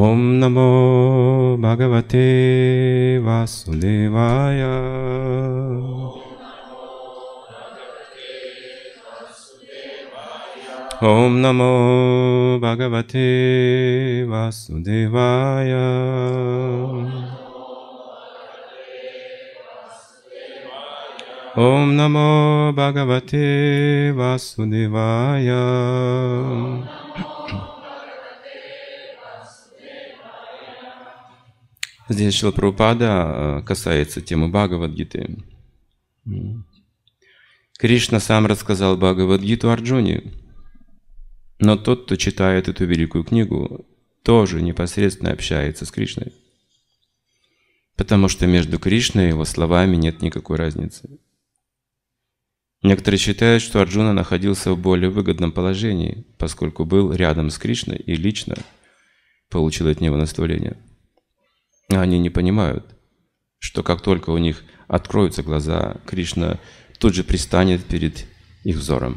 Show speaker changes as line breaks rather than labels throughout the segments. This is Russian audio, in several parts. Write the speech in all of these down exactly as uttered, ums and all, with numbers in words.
Ом намо Бхагавате Васудевая. Ом намо Бхагавате Васудевая. Ом намо Бхагавате Васудевая. Здесь Шрила Прабхупада касается темы Бхагавад-гиты. Кришна сам рассказал Бхагавад-гиту Арджуне, но тот, кто читает эту великую книгу, тоже непосредственно общается с Кришной, потому что между Кришной и его словами нет никакой разницы. Некоторые считают, что Арджуна находился в более выгодном положении, поскольку был рядом с Кришной и лично получил от него наставление. Они не понимают, что как только у них откроются глаза, Кришна тут же пристанет перед их взором.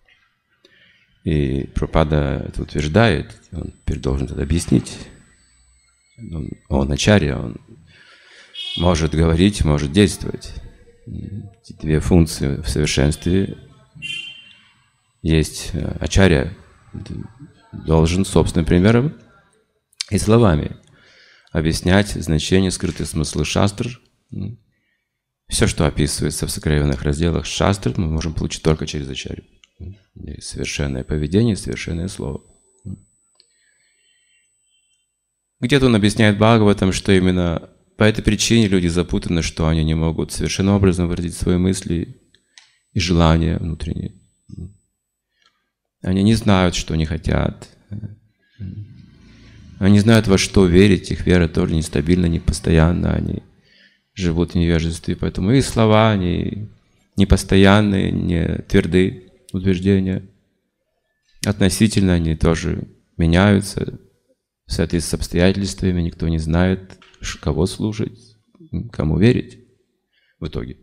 И Прабхупада это утверждает, он теперь должен это объяснить. Он, он ачарья, он может говорить, может действовать. Эти две функции в совершенстве есть. Ачарья должен собственным примером и словами объяснять значение, скрытые смыслы шастр. Все, что описывается в сокровенных разделах шастр, мы можем получить только через ачарью. Совершенное поведение, совершенное слово. Где-то он объясняет Бхагаватам, что именно по этой причине люди запутаны, что они не могут совершенным образом выразить свои мысли и желания внутренние. Они не знают, что они хотят. Они знают, во что верить, их вера тоже нестабильна, непостоянна, они живут в невежестве, поэтому их слова, они непостоянные, не тверды утверждения. Относительно они тоже меняются, в соответствии с обстоятельствами, никто не знает, кого слушать, кому верить в итоге.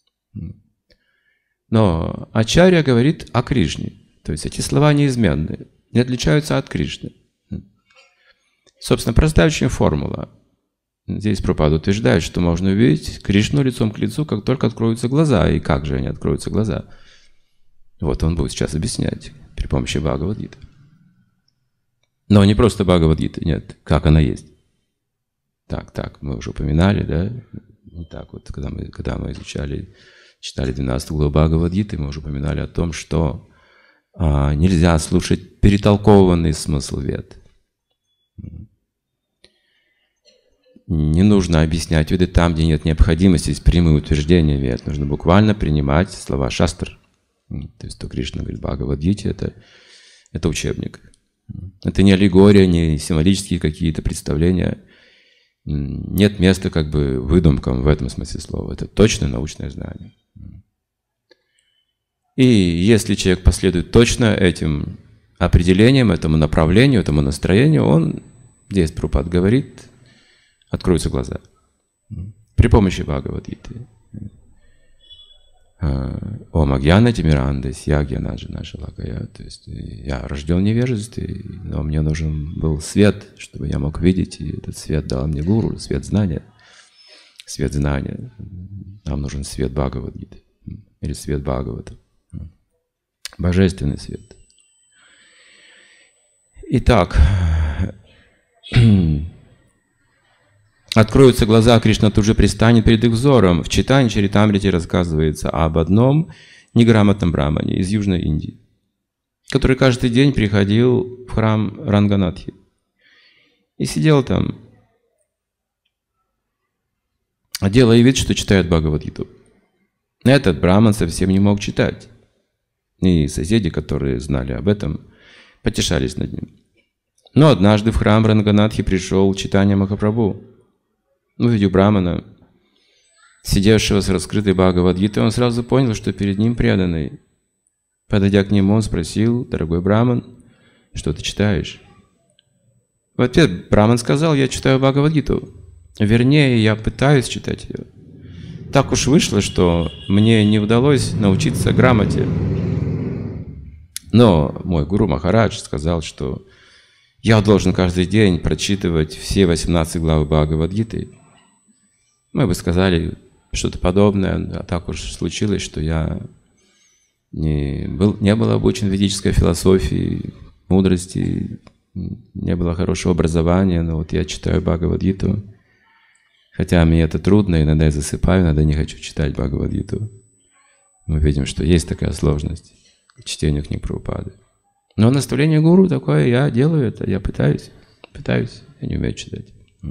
Но Ачарья говорит о Кришне, то есть эти слова неизменны, не отличаются от Кришны. Собственно, простая очень формула. Здесь Прабхупада утверждает, что можно увидеть Кришну лицом к лицу, как только откроются глаза. И как же они откроются глаза? Вот он будет сейчас объяснять при помощи Бхагавад-гиты. Но не просто Бхагавад-гиты, нет, как она есть. Так, так, мы уже упоминали, да? Вот так вот, когда мы, когда мы изучали, читали двенадцатую главу Бхагавад-гиты, мы уже упоминали о том, что а, нельзя слушать перетолкованный смысл вед. Не нужно объяснять веды там, где нет необходимости, есть прямые утверждения вед. Нужно буквально принимать слова шастр. То есть то Кришна говорит, Бхагавад-гите это, это учебник. Это не аллегория, не символические какие-то представления. Нет места как бы выдумкам в этом смысле слова. Это точно научное знание. И если человек последует точно этим определениям, этому направлению, этому настроению, он, здесь Прабхупада говорит, откроются глаза. При помощи Бхагавад-гиты. О Магьяна Тимирандес, я Гьянаджана Шалакая. То есть я рожден в невежестве, но мне нужен был свет, чтобы я мог видеть, и этот свет дал мне гуру, свет знания. Свет знания. Нам нужен свет Бхагавад-гиты. Или свет Бхагавата. Божественный свет. Итак, откроются глаза, Кришна тут же пристанет перед их взором. В Чайтанья Чаритамрите рассказывается об одном неграмотном брамане из Южной Индии, который каждый день приходил в храм Ранганатхи и сидел там, делая вид, что читает Бхагавад-гиту. Этот браман совсем не мог читать. И соседи, которые знали об этом, потешались над ним. Но однажды в храм Ранганатхи пришел Чайтанья Махапрабху. Увидев брамана, сидевшего с раскрытой Бхагавад-гитой, он сразу понял, что перед ним преданный. Подойдя к нему, он спросил: «Дорогой браман, что ты читаешь?» В ответ браман сказал: «Я читаю Бхагавад-гиту. Вернее, я пытаюсь читать ее. Так уж вышло, что мне не удалось научиться грамоте. Но мой гуру Махарадж сказал, что я должен каждый день прочитывать все восемнадцать глав Бхагавад-гиты. Мы бы сказали что-то подобное, а так уж случилось, что я не был, не был обучен ведической философии, мудрости, не было хорошего образования, но вот я читаю Бхагавад-гиту, хотя мне это трудно, иногда я засыпаю, иногда не хочу читать Бхагавад-гиту. Мы видим, что есть такая сложность к чтению книг Прабхупады. Но наставление гуру такое, я делаю это, я пытаюсь, пытаюсь, я не умею читать.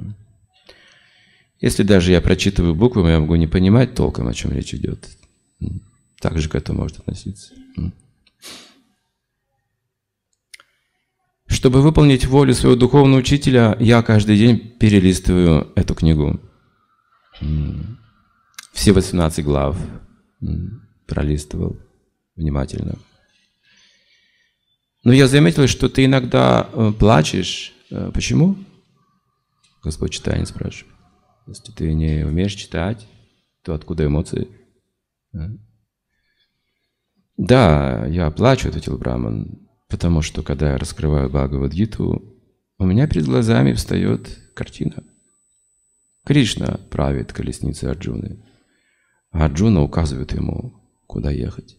Если даже я прочитываю буквы, я могу не понимать толком, о чем речь идет. Так же к этому может относиться. Чтобы выполнить волю своего духовного учителя, я каждый день перелистываю эту книгу. Все восемнадцать глав пролистывал внимательно. Но я заметил, что ты иногда плачешь. Почему? Господь читание спрашивает. Если ты не умеешь читать, то откуда эмоции? Да, я плачу, ответил Браман, потому что, когда я раскрываю Бхагавад-гиту, у меня перед глазами встает картина. Кришна правит колесницей Арджуны, а Арджуна указывает ему, куда ехать.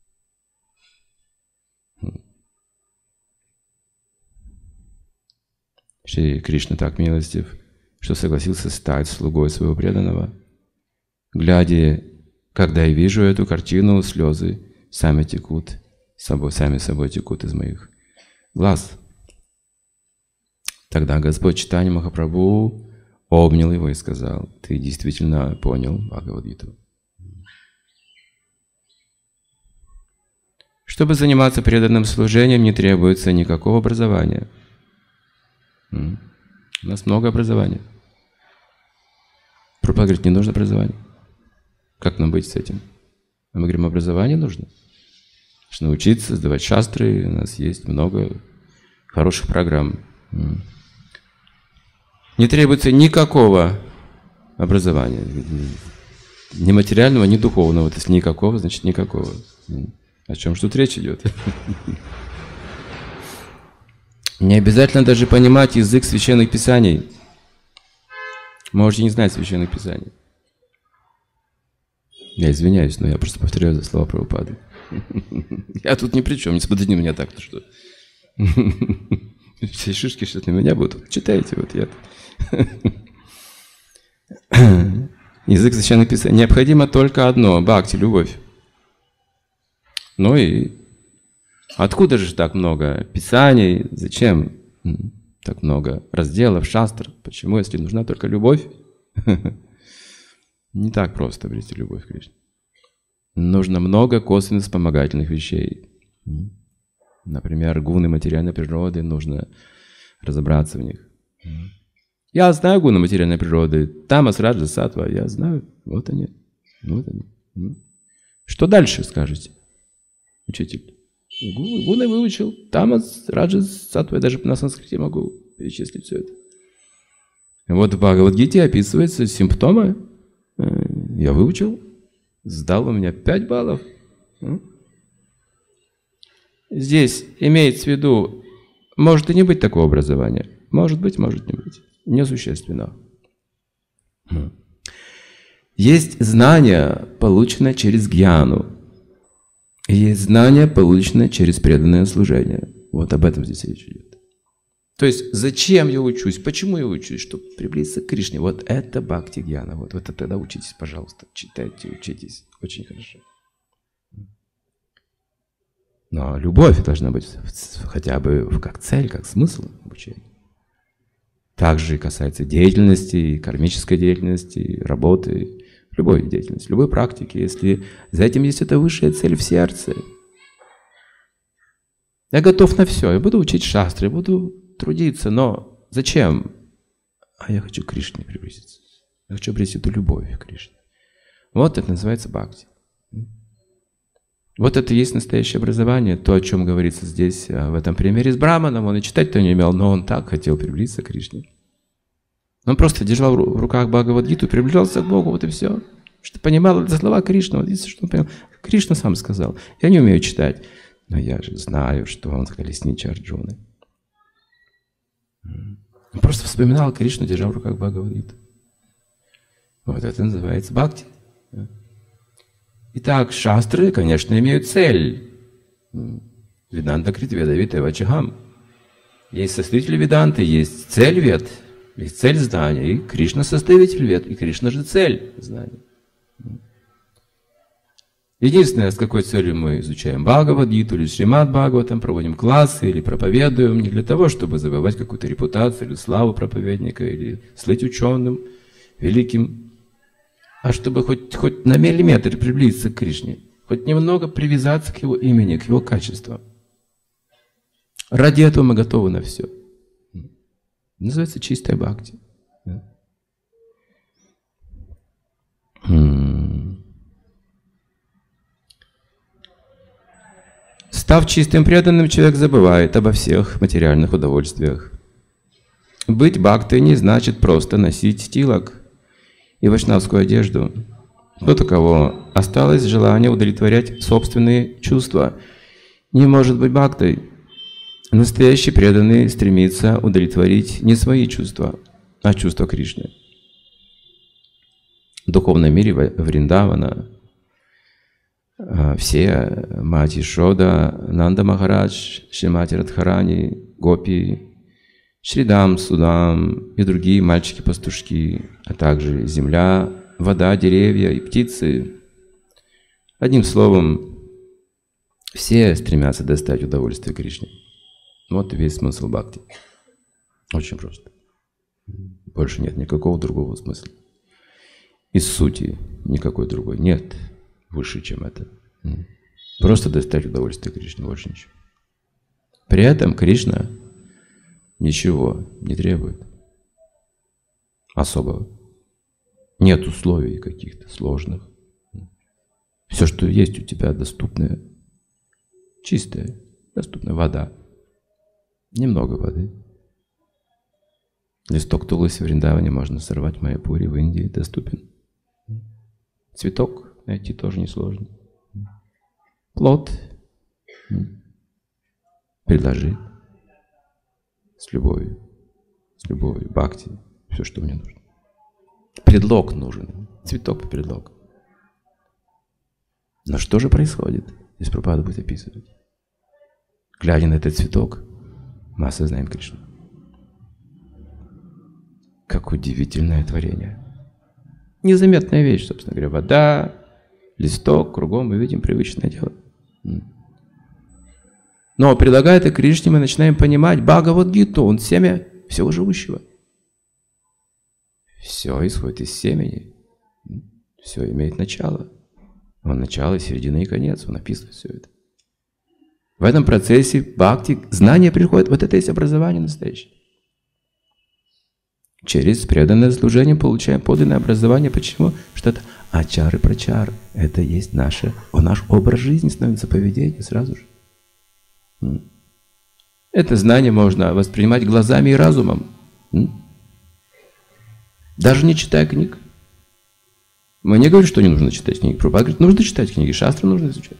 Шри Кришна так милостив, что согласился стать слугой своего преданного. Глядя, когда я вижу эту картину, слезы сами текут, собой, сами собой текут из моих глаз. Тогда Господь Чайтанья Махапрабху обнял его и сказал: ты действительно понял Бхагавад-гиту. Чтобы заниматься преданным служением, не требуется никакого образования. У нас много образования. Прабхупада говорит, не нужно образование. Как нам быть с этим? А мы говорим, образование нужно. Нужно учиться, сдавать шастры. У нас есть много хороших программ. Не требуется никакого образования. Ни материального, ни духовного. Вот если никакого, значит никакого. О чем же тут речь идет? Не обязательно даже понимать язык священных писаний. Можете не знать священных писаний. Я извиняюсь, но я просто повторяю за слова Прабхупады. Я тут ни при чем, не смотрите на меня так, что все шишки сейчас на меня будут. Читайте, вот я. Язык священных писаний. Необходимо только одно – бхакти, любовь. Ну и откуда же так много писаний? Зачем так много разделов, шастр? Почему, если нужна только любовь? Не так просто обрести любовь к Кришне. Нужно много косвенно вспомогательных вещей. Например, гуны материальной природы, нужно разобраться в них. Я знаю гуны материальной природы. Тамас, раджас, саттва, я знаю. Вот они. Вот они. Что дальше скажете, учитель? Гуны выучил. Тамас, раджас, саттва. Я даже на санскрите могу перечислить все это. Вот в Бхагавад-гите описываются симптомы. Я выучил. Сдал у меня пять баллов. Здесь имеется в виду, может и не быть такого образования. Может быть, может не быть. Несущественно. Есть знание, полученное через гьяну. И есть знание, полученное через преданное служение. Вот об этом здесь речь идет. То есть, зачем я учусь? Почему я учусь? Чтобы приблизиться к Кришне. Вот это бхакти-гьяна. Вот, вот тогда учитесь, пожалуйста. Читайте, учитесь. Очень хорошо. Но любовь должна быть хотя бы как цель, как смысл обучения. Также касается деятельности, кармической деятельности, работы, любой деятельности, любой практики, если за этим есть эта высшая цель в сердце. Я готов на все, я буду учить шастры, я буду трудиться, но зачем? А я хочу к Кришне приблизиться. Я хочу обрести эту любовь к Кришне. Вот это называется бхакти. Вот это и есть настоящее образование, то, о чем говорится здесь, в этом примере с Браманом. Он и читать-то не умел, но он так хотел приблизиться к Кришне. Он просто держал в руках Бхагавад-гиту, приближался к Богу, вот и все. Что понимал это слова Кришны, вот видите, что он понял. Кришна сам сказал, я не умею читать, но я же знаю, что он колесничий Арджуны. Он просто вспоминал Кришну, держа в руках Бхагавад-гиту. Вот это называется бхакти. Итак, шастры, конечно, имеют цель. Веданта критведа витевачахам. Есть составитель веданты, есть цель вед, есть цель знания. И Кришна составитель вед, и Кришна же цель знания. Единственное, с какой целью мы изучаем Бхагавад-гиту или Шримад Бхагаватам, проводим классы или проповедуем, не для того, чтобы завоевать какую-то репутацию или славу проповедника, или слыть ученым, великим, а чтобы хоть, хоть на миллиметр приблизиться к Кришне, хоть немного привязаться к Его имени, к Его качествам. Ради этого мы готовы на все. Называется чистая бхакти. Став чистым преданным, человек забывает обо всех материальных удовольствиях. Быть бхактой не значит просто носить тилак и вайшнавскую одежду. До такого осталось желание удовлетворять собственные чувства. Не может быть бхактой. Настоящий преданный стремится удовлетворить не свои чувства, а чувства Кришны. В духовном мире Вриндавана все, Мати Шода, Нанда Махарадж, Шримати Радхарани, Гопи, Шридам, Судам и другие мальчики-пастушки, а также земля, вода, деревья и птицы. Одним словом, все стремятся достать удовольствие Кришне. Вот и весь смысл бхакти. Очень просто. Больше нет никакого другого смысла. Из сути никакой другой нет выше, чем это. Просто достать удовольствие Кришне, больше ничего. При этом Кришна ничего не требует особого. Нет условий каких-то сложных. Все, что есть у тебя, доступное, чистое, доступная вода. Немного воды. Листок туласи в Вриндаване можно сорвать в Майяпуре, в Индии доступен. Цветок найти тоже несложно. Плод предложи с любовью, с любовью, бхакти, все, что мне нужно. Предлог нужен, цветок предлог. Но что же происходит, здесь Прабхупада будет описывать? Глядя на этот цветок, мы осознаем Кришну. Как удивительное творение. Незаметная вещь, собственно говоря. Вода, листок, кругом мы видим привычное дело. Но предлагая это Кришне, мы начинаем понимать Бхагавад-гиту, он семя всего живущего. Все исходит из семени. Все имеет начало. Он начало, середина и конец. Он описывает все это. В этом процессе бхакти, знание приходит, вот это есть образование настоящее. Через преданное служение получаем подлинное образование. Почему? Что это ачар и прачар. Это есть наше, наш образ жизни становится поведение сразу же. Это знание можно воспринимать глазами и разумом. Даже не читая книг. Мы не говорим, что не нужно читать книги. Прабхупада говорит, нужно читать книги, шастры нужно изучать.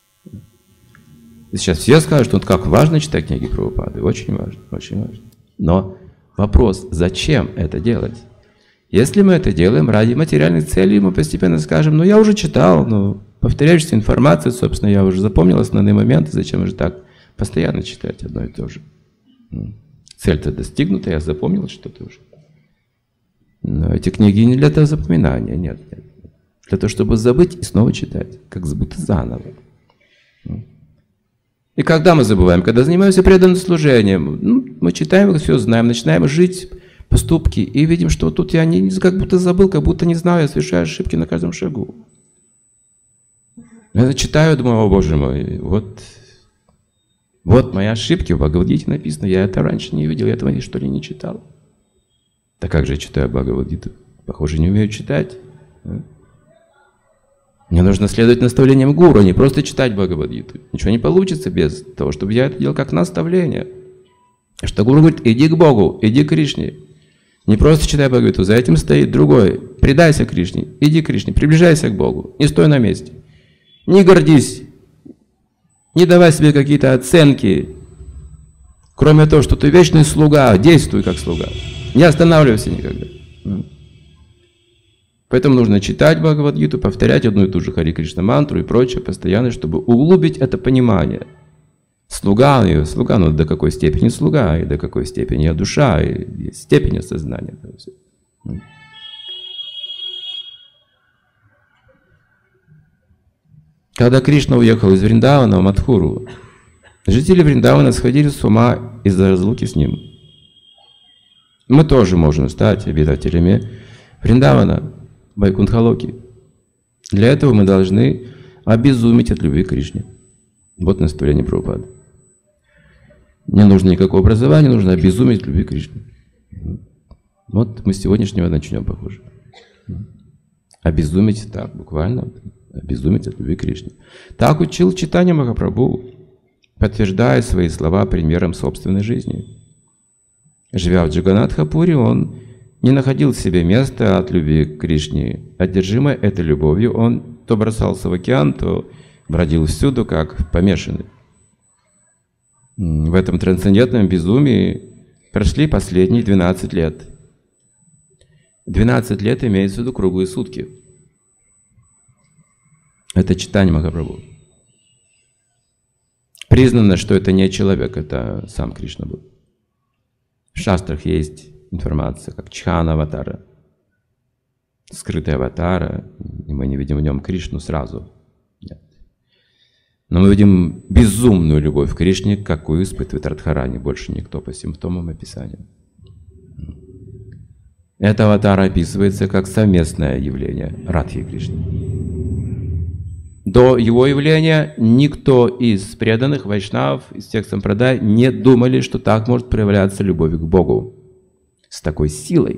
И сейчас все скажут, что как важно читать книги Прабхупады. Очень важно, очень важно. Но вопрос, зачем это делать? Если мы это делаем ради материальных целей, мы постепенно скажем, ну я уже читал, ну повторяющаяся информация, собственно, я уже запомнил основные моменты, зачем же так постоянно читать одно и то же? Цель-то достигнута, я запомнил что-то уже. Но эти книги не для того запоминания, нет, нет. Для того, чтобы забыть и снова читать, как будто заново. И когда мы забываем? Когда занимаемся преданным служением, ну, мы читаем, все знаем, начинаем жить поступки и видим, что тут я не, как будто забыл, как будто не знаю, я совершаю ошибки на каждом шагу. Я читаю, думаю, о Боже мой, вот, вот мои ошибки, в Бхагавад-гите написано, я это раньше не видел, я этого что ли не читал. Да как же я читаю Бхагавад-гиту? Похоже, не умею читать. Мне нужно следовать наставлениям гуру, а не просто читать Бхагавад-гиту. Ничего не получится без того, чтобы я это делал как наставление. Что гуру говорит, иди к Богу, иди к Кришне. Не просто читай Бхагавад-гиту, за этим стоит другой. Предайся Кришне, иди к Кришне, приближайся к Богу, не стой на месте. Не гордись, не давай себе какие-то оценки. Кроме того, что ты вечный слуга, действуй как слуга. Не останавливайся никогда. Поэтому нужно читать Бхагавад-гиту, повторять одну и ту же Хари Кришна мантру и прочее постоянно, чтобы углубить это понимание. Слуга, и слуга, но до какой степени слуга, и до какой степени душа, и степень осознания. Когда Кришна уехал из Вриндавана в Мадхуру, жители Вриндавана сходили с ума из-за разлуки с ним. Мы тоже можем стать обитателями Вриндавана, Вайкунтха-локи. Для этого мы должны обезуметь от любви к Кришне. Вот наставление Прабхупады. Не нужно никакого образования, нужно обезуметь от любви к Кришне. Вот мы с сегодняшнего начнем, похоже. Обезуметь, так, буквально, обезуметь от любви к Кришне. Так учил Чайтанья Махапрабху, подтверждая свои слова примером собственной жизни. Живя в Джаганнатхапуре, он не находил в себе места от любви к Кришне. Одержимый этой любовью, он то бросался в океан, то бродил всюду, как помешанный. В этом трансцендентном безумии прошли последние двенадцать лет. двенадцать лет имеется в виду круглые сутки. Это Чайтанья Махапрабху. Признано, что это не человек, это сам Кришна был. В шастрах есть информация, как Чхана аватара, скрытая аватара, и мы не видим в нем Кришну сразу. Нет. Но мы видим безумную любовь к Кришне, какую испытывает Радхарани, больше никто по симптомам описания. Эта аватара описывается как совместное явление Радхи и Кришны. До его явления никто из преданных вайшнавов, из тех сампрадай, не думали, что так может проявляться любовь к Богу. С такой силой,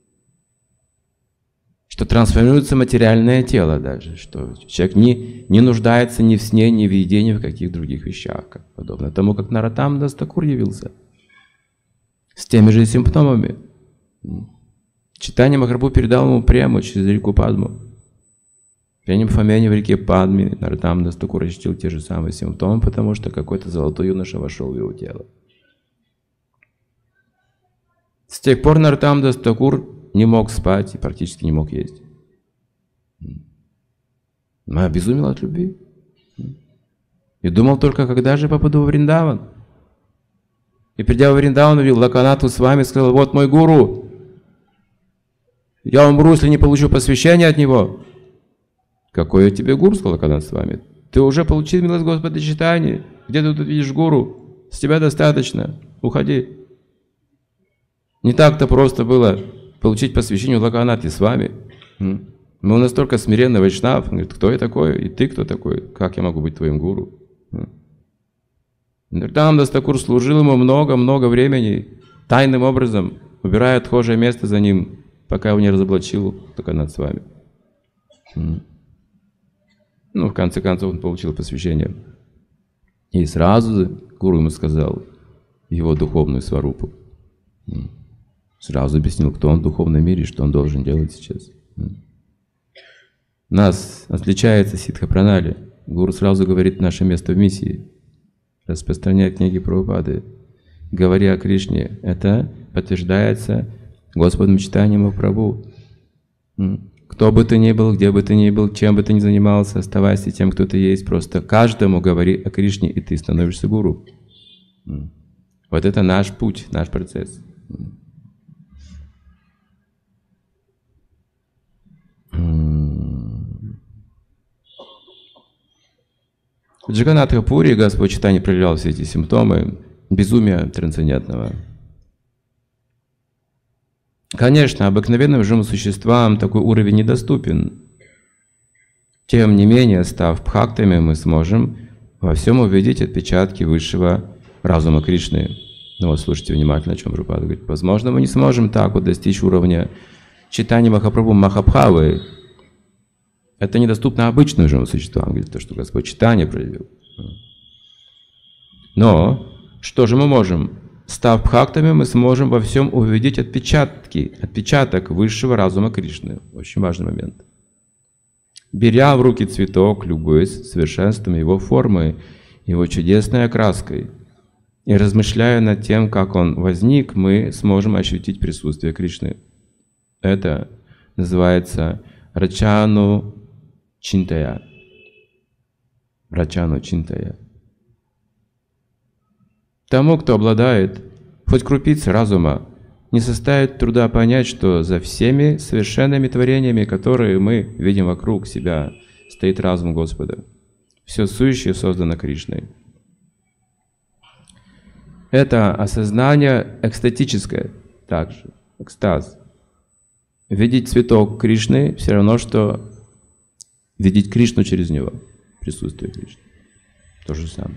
что трансформируется материальное тело даже, что человек не, не нуждается ни в сне, ни в еде, ни в каких других вещах, как подобно тому, как Нароттам-дас Такур явился. С теми же симптомами. Чайтанья Махапрабху передал ему прему через реку Падму. При Нимфомене в реке Падме Нароттам-дас Такур ощутил те же самые симптомы, потому что какой-то золотой юноша вошел в его тело. С тех пор Нароттам-дас Такур не мог спать и практически не мог есть. Но обезумел от любви. И думал только, когда же попаду в Вриндаван. И придя в Вриндаван, увидел Локанатху с вами, сказал: вот мой гуру. Я умру, если не получу посвящение от него. Какой я тебе гуру, сказал Локанатха с вами? Ты уже получил милость Господа Чайтаньи. Где ты тут видишь гуру? С тебя достаточно. Уходи. Не так-то просто было получить посвящение у Локанатхи с вами. Мы настолько смиренный вайшнав. Он говорит: кто я такой? И ты кто такой? Как я могу быть твоим гуру? Нароттам-дас Такур служил ему много-много времени, тайным образом, убирая отхожее место за ним, пока его не разоблачил Локанатха с вами. Ну, в конце концов, он получил посвящение. И сразу гуру ему сказал его духовную сварупу. Сразу объяснил, кто он в духовном мире, что он должен делать сейчас. Нас отличается Ситха Пранали. Гуру сразу говорит наше место в миссии. Распространяет книги Прабхупады. Говоря о Кришне, это подтверждается Господом Чайтаньей Махапрабху. Кто бы ты ни был, где бы ты ни был, чем бы ты ни занимался, оставайся тем, кто ты есть. Просто каждому говори о Кришне, и ты становишься гуру. Вот это наш путь, наш процесс. В Джаганнатхапуре Господь Чайтанья проявлял все эти симптомы безумия трансцендентного. Конечно, обыкновенным живым существам такой уровень недоступен. Тем не менее, став бхактами, мы сможем во всем увидеть отпечатки высшего разума Кришны. Ну вот, слушайте внимательно, о чем Прабхупада говорит. Возможно, мы не сможем так вот достичь уровня Чайтаньи Махапрабху Махабхавы. Это недоступно обычным живым существам, говорит, то, что Господь Чайтанья проявил. Но что же мы можем? Став бхактами, мы сможем во всем увидеть отпечатки, отпечаток высшего разума Кришны. Очень важный момент. Беря в руки цветок, любуясь совершенством его формы, его чудесной окраской, И размышляя над тем, как он возник, мы сможем ощутить присутствие Кришны. Это называется Рачану Чинтая. Рачану Чинтая. Тому, кто обладает хоть крупицей разума, не составит труда понять, что за всеми совершенными творениями, которые мы видим вокруг себя, стоит разум Господа. Все сущее создано Кришной. Это осознание экстатическое также, экстаз. Видеть цветок Кришны все равно, что видеть Кришну через него, присутствие Кришны. То же самое.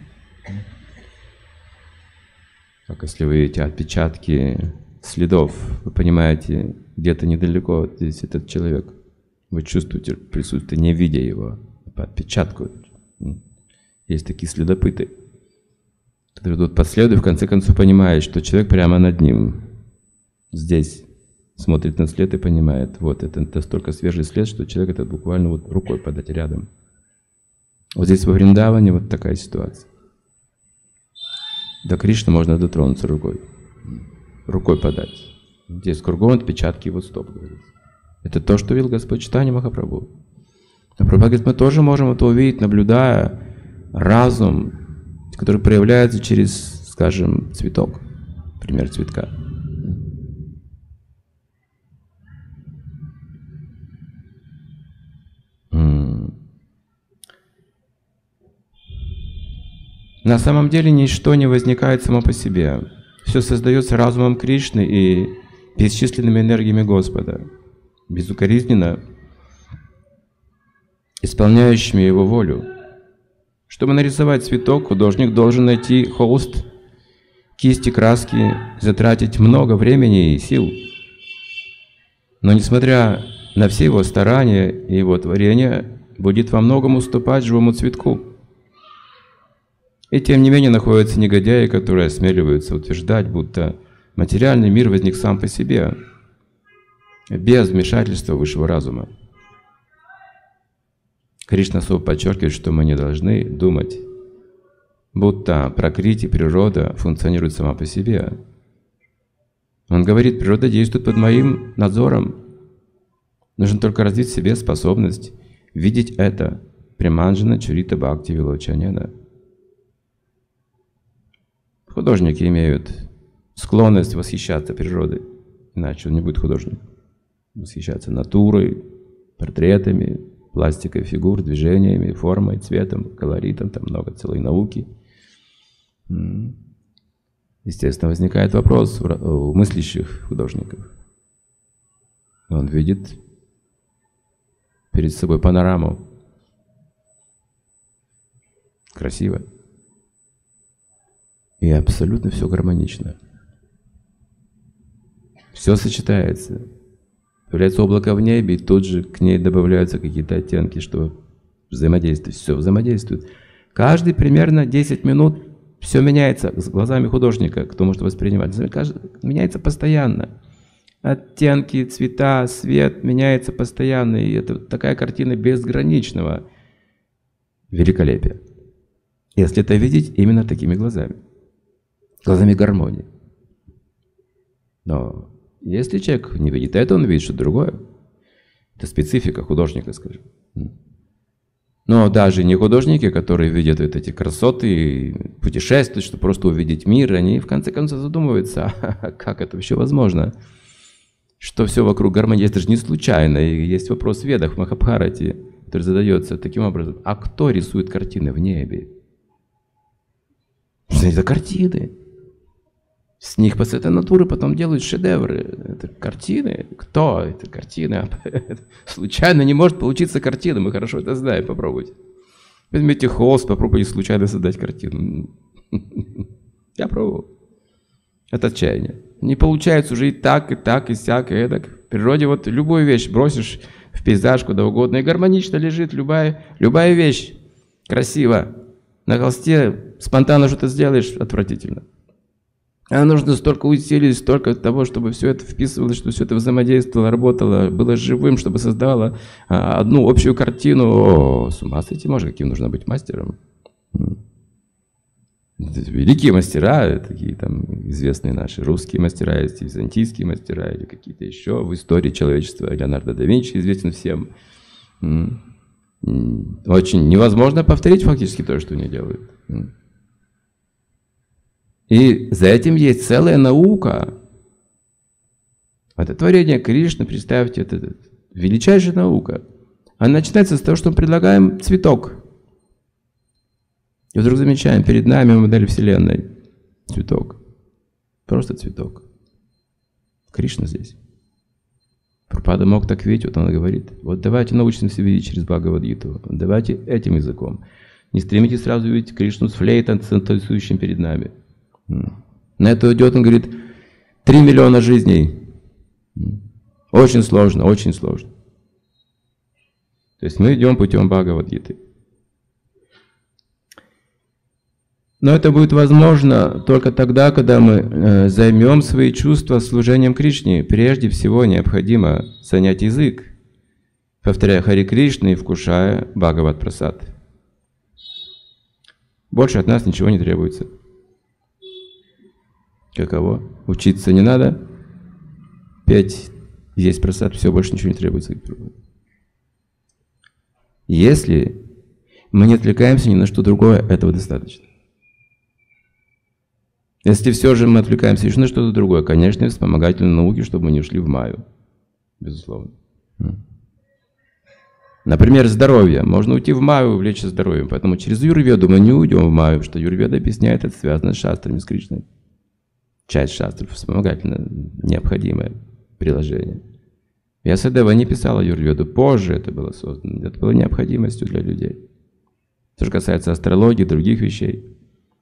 Как если вы видите отпечатки следов, вы понимаете, где-то недалеко здесь этот человек. Вы чувствуете присутствие, не видя его, по отпечатку. Есть такие следопыты, которые идут по следу и в конце концов понимают, что человек прямо над ним, здесь, смотрит на след и понимает, вот это настолько свежий след, что человек этот буквально вот рукой подать рядом. Вот здесь во Вриндаване вот такая ситуация. До Кришны можно дотронуться рукой, рукой подать. Здесь кругом отпечатки его стоп, говорится. Это то, что видел Господь Чайтанья Махапрабху. А Прабхупада говорит, мы тоже можем это увидеть, наблюдая разум, который проявляется через, скажем, цветок, пример цветка. На самом деле ничто не возникает само по себе. Все создается разумом Кришны и бесчисленными энергиями Господа, безукоризненно исполняющими Его волю. Чтобы нарисовать цветок, художник должен найти холст, кисти, краски, затратить много времени и сил. Но несмотря на все его старания и его творение, будет во многом уступать живому цветку. И тем не менее находятся негодяи, которые осмеливаются утверждать, будто материальный мир возник сам по себе, без вмешательства высшего разума. Кришна особо подчеркивает, что мы не должны думать, будто пракрити, природа функционирует сама по себе. Он говорит, природа действует под моим надзором. Нужно только развить в себе способность видеть это. Приманджана Чурита Бхакти Вилочанена. Художники имеют склонность восхищаться природой, иначе он не будет художником. Восхищаться натурой, портретами, пластикой фигур, движениями, формой, цветом, колоритом, там много целой науки. Естественно, возникает вопрос у мыслящих художников. Он видит перед собой панораму. Красиво. И абсолютно все гармонично. Все сочетается. Появляется облако в небе, и тут же к ней добавляются какие-то оттенки, что взаимодействует. Все взаимодействует. Каждый примерно десять минут все меняется с глазами художника, кто может воспринимать. Меняется постоянно. Оттенки, цвета, свет меняется постоянно. И это такая картина безграничного великолепия. Если это видеть именно такими глазами. Глазами гармонии. Но если человек не видит это, он видит что-то другое. Это специфика художника, скажем. Но даже не художники, которые видят вот эти красоты, путешествуют, чтобы просто увидеть мир, они в конце концов задумываются, а как это вообще возможно? Что все вокруг гармонии, это же не случайно. И есть вопрос в Ведах, в Махабхарате, который задается таким образом. А кто рисует картины в небе? Что это картины? С них по цвету натуры потом делают шедевры. Это картины? Кто это картины? Случайно не может получиться картина, мы хорошо это знаем, попробуйте. Возьмите холст, попробуйте случайно создать картину. Я пробовал. Это отчаяние. Не получается уже и так, и так, и сяк, и эдак. В природе вот любую вещь бросишь в пейзаж куда угодно, и гармонично лежит любая, любая вещь. Красиво. На холсте спонтанно что-то сделаешь, отвратительно. А нужно столько усилий, столько того, чтобы все это вписывалось, чтобы все это взаимодействовало, работало, было живым, чтобы создавало а, одну общую картину. О, с ума сойти можно, каким нужно быть мастером. великие мастера, такие там известные наши русские мастера, есть византийские мастера или какие-то еще в истории человечества. Леонардо да Винчи известен всем. Очень невозможно повторить фактически то, что они делают. И за этим есть целая наука. Это творение Кришны, представьте, это величайшая наука. Она начинается с того, что мы предлагаем цветок. И вдруг замечаем, перед нами модель Вселенной. Цветок. Просто цветок. Кришна здесь. Прабхупада мог так видеть, вот он говорит, вот давайте научимся видеть через Бхагавад-гиту, давайте этим языком. Не стремитесь сразу видеть Кришну с флейтом, танцующим перед нами. На это уйдет, он говорит, три миллиона жизней. Очень сложно, очень сложно. То есть мы идем путем Бхагавад-гиты. Но это будет возможно только тогда, когда мы э, займем свои чувства служением Кришне. Прежде всего необходимо занять язык, повторяя Хари Кришна и вкушая Бхагавад-прасад. Больше от нас ничего не требуется. Каково? Учиться не надо, петь, есть прасад, все, больше ничего не требуется. Если мы не отвлекаемся ни на что другое, этого достаточно. Если все же мы отвлекаемся еще на что-то другое, конечно, вспомогательные науки, чтобы мы не ушли в майю. Безусловно. Например, здоровье. Можно уйти в майю и увлечься здоровьем. Поэтому через Юрведу мы не уйдем в майю, что Юрведа объясняет, это связано с шастрами, с Кришной. Часть шастров вспомогательно необходимое приложение. Вьясадева не писала Юрведу, позже это было создано. Это было необходимостью для людей. Что же касается астрологии и других вещей.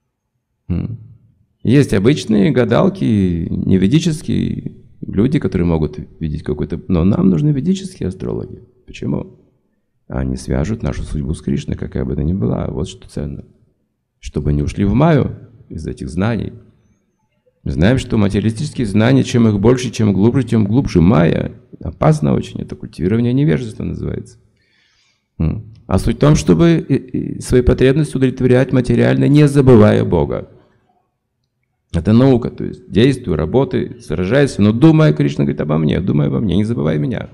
Есть обычные гадалки, не ведические люди, которые могут видеть какой-то... Но нам нужны ведические астрологи. Почему? Они свяжут нашу судьбу с Кришной, какая бы она ни была. Вот что ценно. Чтобы не ушли в майю из этих знаний. Мы знаем, что материалистические знания, чем их больше, чем глубже, тем глубже майя. Опасно очень. Это культивирование невежества называется. А суть в том, чтобы свои потребности удовлетворять материально, не забывая Бога. Это наука, то есть действуй, работай, сражайся, но думай, Кришна говорит обо мне, думай обо мне, не забывай меня.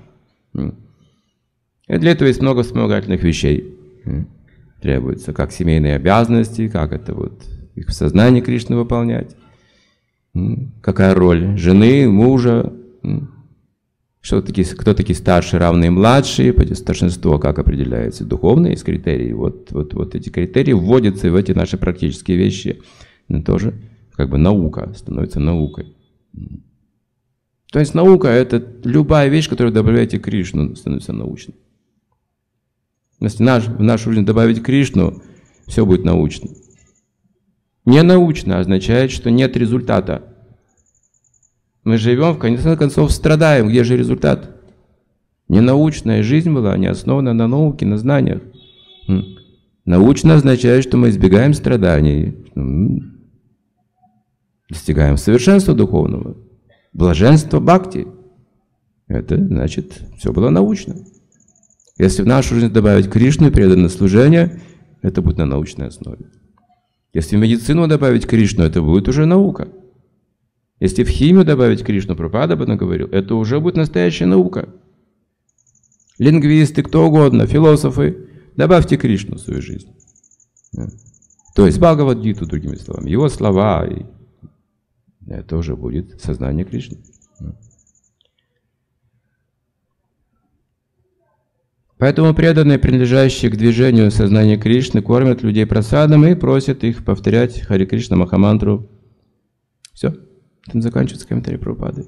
И для этого есть много вспомогательных вещей. Требуется как семейные обязанности, как это вот их в сознании Кришны выполнять. Какая роль жены, мужа, что такие, кто такие старшие, равные, младшие, старшинство как определяется, духовные есть критерии. Вот, вот, вот эти критерии вводятся в эти наши практические вещи, но тоже как бы наука становится наукой. То есть наука — это любая вещь, которую добавляете Кришну, становится научной. Если наш, в нашу жизнь добавить Кришну, все будет научно. Ненаучно означает, что нет результата. Мы живем, в конце концов, страдаем. Где же результат? Ненаучная жизнь была, не основана на науке, на знаниях. Научно означает, что мы избегаем страданий. Достигаем совершенства духовного, блаженства бхакти. Это значит, все было научно. Если в нашу жизнь добавить Кришну и преданное служение, это будет на научной основе. Если в медицину добавить Кришну, это будет уже наука. Если в химию добавить Кришну, Прабхупада об этом говорил, это уже будет настоящая наука. Лингвисты, кто угодно, философы, добавьте Кришну в свою жизнь. То есть Бхагавад-гиту, другими словами, его слова, и это уже будет сознание Кришны. Поэтому преданные, принадлежащие к движению сознания Кришны, кормят людей прасадом и просят их повторять Хари Кришна Махамантру. Все. Этим заканчивается комментарий Прабхупады.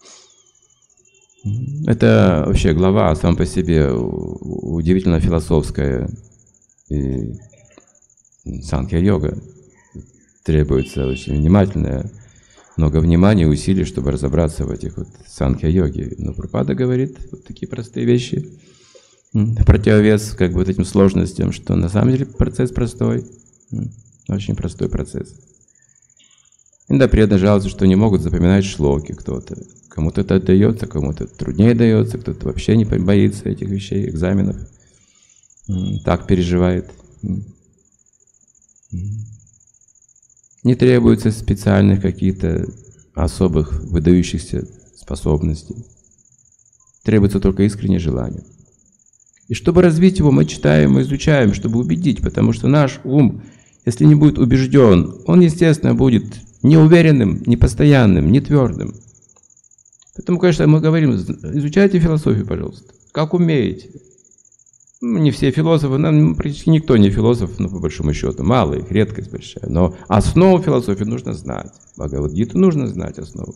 Это вообще глава сам по себе удивительно философская. И санкья-йога. Требуется очень внимательное, много внимания и усилий, чтобы разобраться в этих вот санкья-йоге. Но Прабхупада говорит вот такие простые вещи. Противовес как бы вот этим сложностям, что на самом деле процесс простой. Очень простой процесс. Иногда преданные жалуются, что не могут запоминать шлоки кто-то. Кому-то это дается, кому-то труднее дается, кто-то вообще не боится этих вещей, экзаменов. Так переживает. Не требуется специальных каких-то особых выдающихся способностей. Требуется только искреннее желание. И чтобы развить его, мы читаем и изучаем, чтобы убедить, потому что наш ум, если не будет убежден, он, естественно, будет неуверенным, непостоянным, нетвердым. Поэтому, конечно, мы говорим, изучайте философию, пожалуйста, как умеете. Не все философы, нам практически никто не философ, ну, по большому счету, мало их, редкость большая. Но основу философии нужно знать. Бхагавад-гиту нужно знать основу.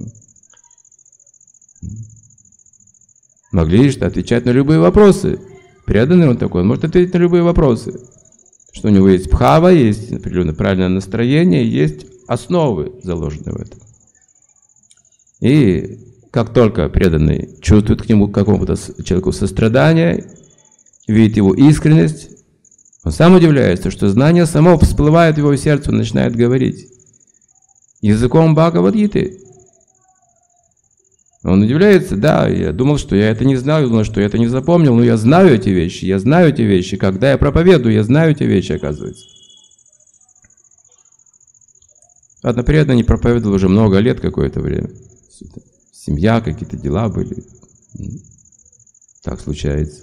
Могли что отвечать на любые вопросы. Преданный он такой, он может ответить на любые вопросы. Что у него есть бхава, есть определенное правильное настроение, есть основы, заложенные в этом. И как только преданный чувствует к нему, к какому-то человеку сострадание, видит его искренность, он сам удивляется, что знание само всплывает в его сердце, он начинает говорить языком Бхагавад-гиты. Он удивляется, да, я думал, что я это не знал, думал, что я это не запомнил, но я знаю эти вещи, я знаю эти вещи, когда я проповедую, я знаю эти вещи, оказывается. Одно преданный проповедовал уже много лет, какое-то время. Семья, какие-то дела были. Так случается.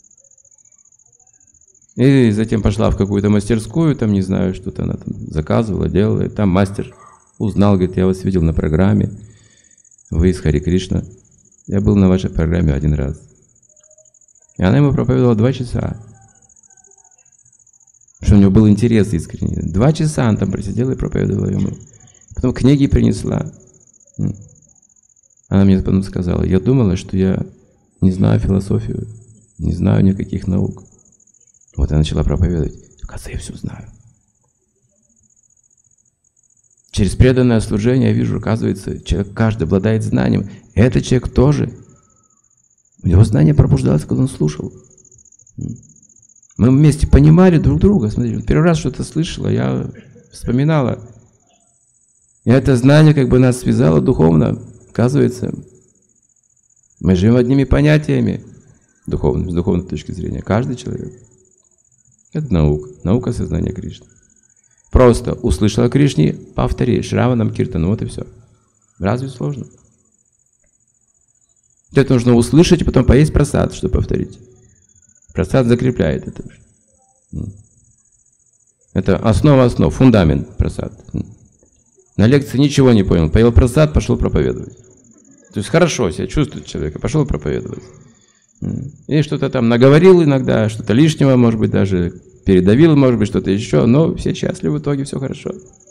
И затем пошла в какую-то мастерскую, там, не знаю, что-то она там заказывала, делала. И там мастер узнал, говорит, я вас видел на программе. Вы из Хари Кришна. Я был на вашей программе один раз. И она ему проповедовала два часа. Потому что у него был интерес искренний. Два часа он там просидел и проповедовала ему. Потом книги принесла. Она мне потом сказала, я думала, что я не знаю философию, не знаю никаких наук. Вот я начала проповедовать. Оказывается, я все знаю. Через преданное служение я вижу, оказывается, человек каждый обладает знанием. Этот человек тоже. У него знание пробуждалось, когда он слушал. Мы вместе понимали друг друга. Смотрите, первый раз что-то слышала, я вспоминала. И это знание как бы нас связало духовно. Оказывается, мы живем одними понятиями духовными, с духовной точки зрения. Каждый человек. Это наука. Наука сознания Кришны. Просто услышал о Кришне, повтори, Шраванам Киртану, вот и все. Разве сложно? Это нужно услышать и потом поесть прасад, чтобы повторить. Прасад закрепляет это. Это основа основ, фундамент прасад. На лекции ничего не понял, поел прасад, пошел проповедовать. То есть хорошо себя чувствует человек, пошел проповедовать. И что-то там наговорил иногда, что-то лишнего, может быть, даже передавил, может быть, что-то еще, но все счастливы, в итоге все хорошо.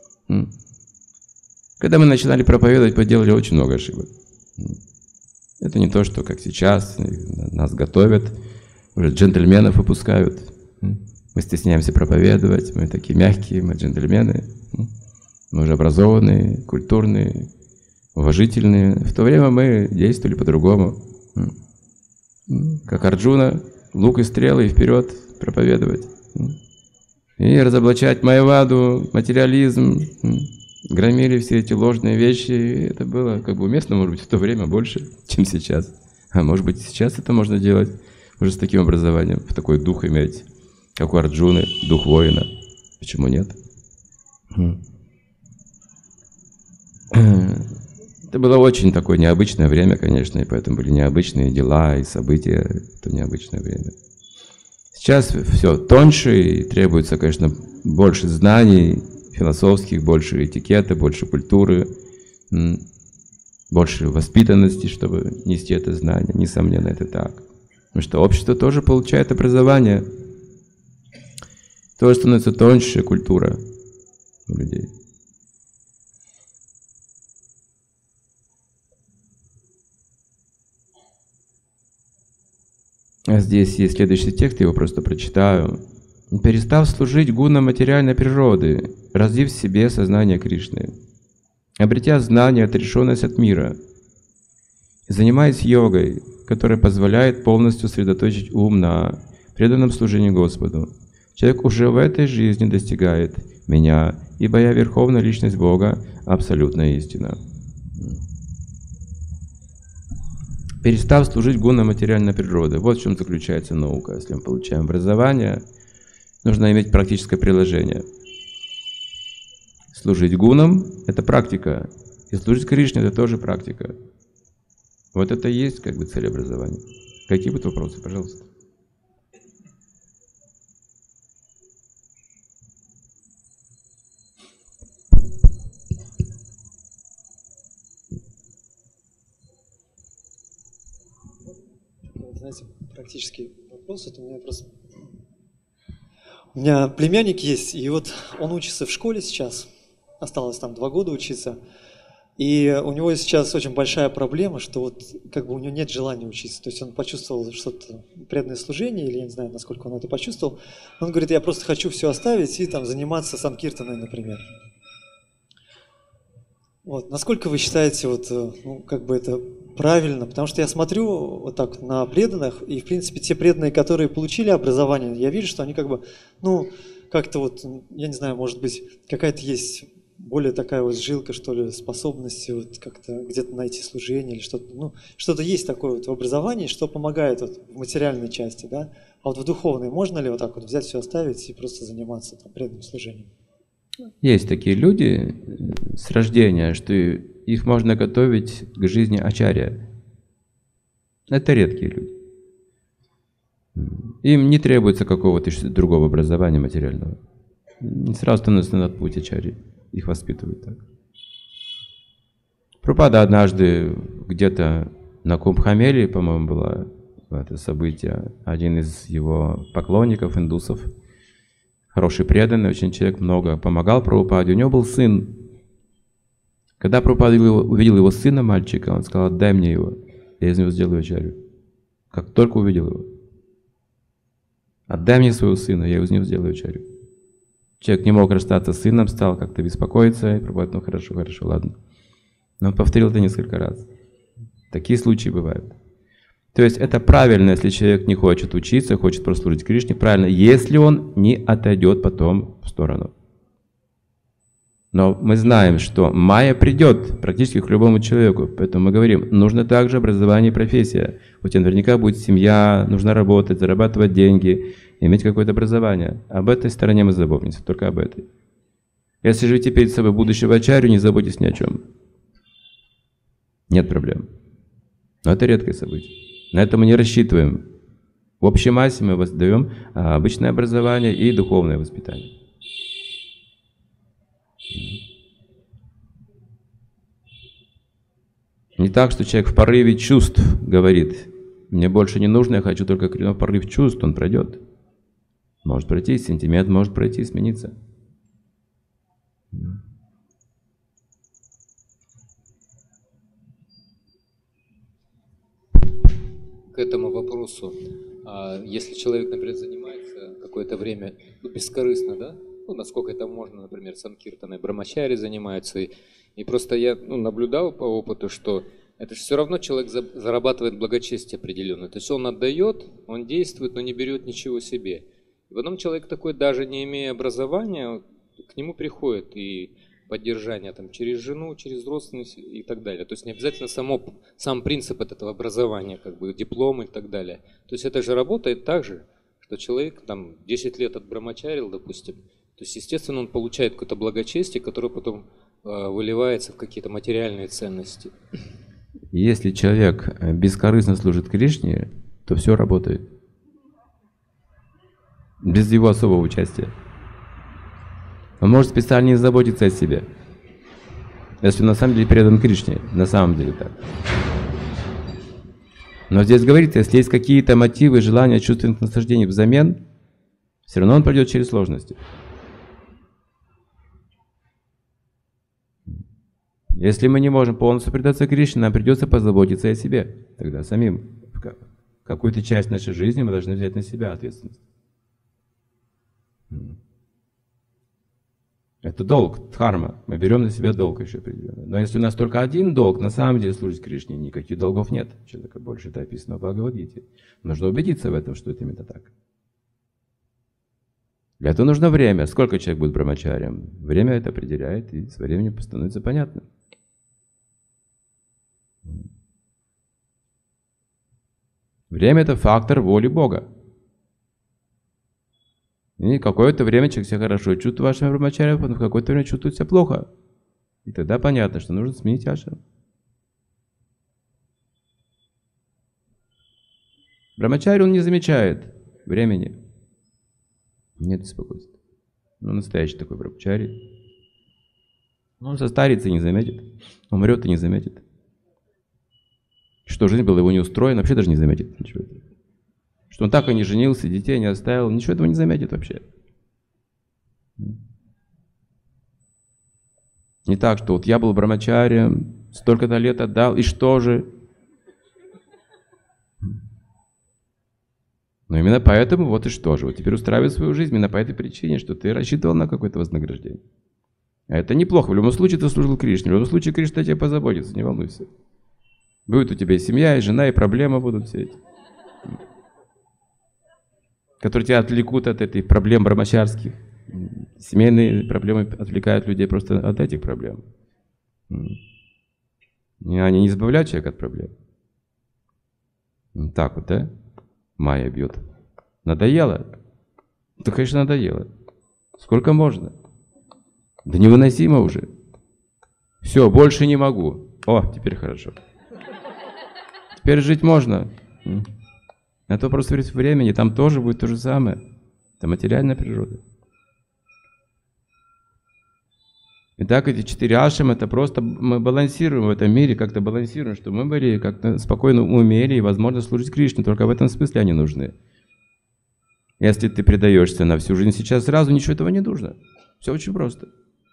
Когда мы начинали проповедовать, поделали очень много ошибок. Это не то, что как сейчас, нас готовят, уже джентльменов выпускают. Мы стесняемся проповедовать, мы такие мягкие, мы джентльмены. Мы уже образованные, культурные, уважительные. В то время мы действовали по-другому. Как Арджуна, лук и стрелы, и вперед проповедовать. И разоблачать майяваду, материализм. Громили все эти ложные вещи. И это было как бы уместно, может быть, в то время больше, чем сейчас. А может быть, сейчас это можно делать уже с таким образованием, в такой дух иметь, как у Арджуны, дух воина. Почему нет? Это было очень такое необычное время, конечно, и поэтому были необычные дела и события в то необычное время. Сейчас все тоньше и требуется, конечно, больше знаний философских, больше этикета, больше культуры, больше воспитанности, чтобы нести это знание. Несомненно, это так. Потому что общество тоже получает образование. Тоже становится тоньше культура у людей. А здесь есть следующий текст, я его просто прочитаю. «Перестав служить гунам материальной природы, развив в себе сознание Кришны, обретя знание, отрешенность от мира, и занимаясь йогой, которая позволяет полностью сосредоточить ум на преданном служении Господу, человек уже в этой жизни достигает меня, ибо я верховная личность Бога, абсолютная истина». Перестав служить гунам материальной природы. Вот в чем заключается наука. Если мы получаем образование, нужно иметь практическое приложение. служить гунам – это практика. И служить Кришне – это тоже практика. Вот это и есть как бы цель образования. Какие будут вопросы, пожалуйста?
Знаете, практический вопрос, это у меня просто... У меня племянник есть, и вот он учится в школе сейчас, осталось там два года учиться, и у него сейчас очень большая проблема, что вот как бы у него нет желания учиться, то есть он почувствовал что-то, преданное служение, или я не знаю, насколько он это почувствовал, он говорит, я просто хочу все оставить и там заниматься санкиртаной, например. Вот, насколько вы считаете, вот, ну, как бы это правильно? Потому что я смотрю вот так на преданных, и, в принципе, те преданные, которые получили образование, я вижу, что они как бы, ну, как-то вот, я не знаю, может быть, какая-то есть более такая вот жилка, что ли, способности вот как-то где-то найти служение или что-то, ну, что-то есть такое вот в образовании, что помогает вот в материальной части, да? А вот в духовной можно ли вот так вот взять все оставить и просто заниматься там преданным служением?
Есть такие люди с рождения, что их можно готовить к жизни ачарья. Это редкие люди. Им не требуется какого-то другого образования материального. Они сразу становятся на путь ачарьи. Их воспитывают так. Прабхупада однажды где-то на Кумбхамеле, по-моему, было это событие, один из его поклонников, индусов, хороший преданный, очень человек, много помогал Прабхупаде. У него был сын. Когда Прабхупада увидел его сына, мальчика, он сказал, отдай мне его, я из него сделаю ачарью. Как только увидел его. Отдай мне своего сына, я из него сделаю ачарью. Человек не мог расстаться с сыном, стал как-то беспокоиться, и Прабхупада, ну хорошо, хорошо, ладно. Но он повторил это несколько раз. Такие случаи бывают. То есть это правильно, если человек не хочет учиться, хочет просто служить Кришне, правильно, если он не отойдет потом в сторону. Но мы знаем, что майя придет практически к любому человеку, поэтому мы говорим, нужно также образование и профессия. У тебя наверняка будет семья, нужно работать, зарабатывать деньги, иметь какое-то образование. Об этой стороне мы запомните, только об этой. Если живете перед собой будущего ачарью, не заботьтесь ни о чем. Нет проблем. Но это редкое событие. На это мы не рассчитываем. В общей массе мы даем обычное образование и духовное воспитание. Не так, что человек в порыве чувств говорит, мне больше не нужно, я хочу только в порыв чувств, он пройдет. Может пройти, сентимент может пройти, смениться.
К этому вопросу, если человек, например, занимается какое-то время бескорыстно, да, ну, насколько это можно, например, санкиртаной, брамачари занимаются, и, и просто я ну, наблюдал по опыту, что это же все равно человек за, зарабатывает благочестие определенное, то есть он отдает, он действует, но не берет ничего себе. И потом человек такой, даже не имея образования, к нему приходит и поддержание там, через жену, через родственников и так далее. То есть не обязательно само, сам принцип от этого образования, как бы диплом и так далее. То есть это же работает так же, что человек там десять лет отбрамачарил, допустим, то есть естественно он получает какое-то благочестие, которое потом э, выливается в какие-то материальные ценности.
Если человек бескорыстно служит Кришне, то все работает. Без его особого участия. Он может специально не заботиться о себе. Если на самом деле предан Кришне, на самом деле так. Но здесь говорится, если есть какие-то мотивы, желания, чувственных наслаждений взамен, все равно он пройдет через сложности. Если мы не можем полностью предаться Кришне, нам придется позаботиться о себе. Тогда самим. Какую-то часть нашей жизни мы должны взять на себя ответственность. Это долг, дхарма. Мы берем на себя долг еще определенно. Но если у нас только один долг, на самом деле служить Кришне, никаких долгов нет. Человека больше это описано в Бхагавад-гите. Нужно убедиться в этом, что это именно так. Для этого нужно время. Сколько человек будет брамачарием? Время это определяет, и со временем становится понятно. Время – это фактор воли Бога. И какое-то время человек себя хорошо чувствует в ашраме брамачарья, потом в какое-то время чувствует себя плохо. И тогда понятно, что нужно сменить ашрам. Брамачарья, он не замечает времени. Нет беспокойства. Ну, настоящий такой брамачарья. Он состарится и не заметит. Умрет и не заметит. Что жизнь была его не устроена, вообще даже не заметит ничего. Что он так и не женился, детей не оставил, ничего этого не заметит вообще. Не так, что вот я был брамачарием, столько-то лет отдал, и что же? Но именно поэтому вот и что же. Вот теперь устраивай свою жизнь именно по этой причине, что ты рассчитывал на какое-то вознаграждение. А это неплохо. В любом случае ты служил Кришне. В любом случае Кришна о тебе позаботится, не волнуйся. Будет у тебя и семья, и жена, и проблемы будут все эти, которые тебя отвлекут от этих проблем брамачарских. Семейные проблемы отвлекают людей просто от этих проблем. И они не избавляют человека от проблем. Так вот, да? Майя бьет. Надоело? Да, конечно, надоело. Сколько можно? Да невыносимо уже. Все, больше не могу. О, теперь хорошо. Теперь жить можно. Это вопрос времени. Там тоже будет то же самое. Это материальная природа. Итак, эти четыре ашрама, это просто мы балансируем в этом мире, как-то балансируем, чтобы мы были как-то спокойно умели и возможно служить Кришне. Только в этом смысле они нужны. Если ты предаешься на всю жизнь сейчас, сразу ничего этого не нужно. Все очень просто.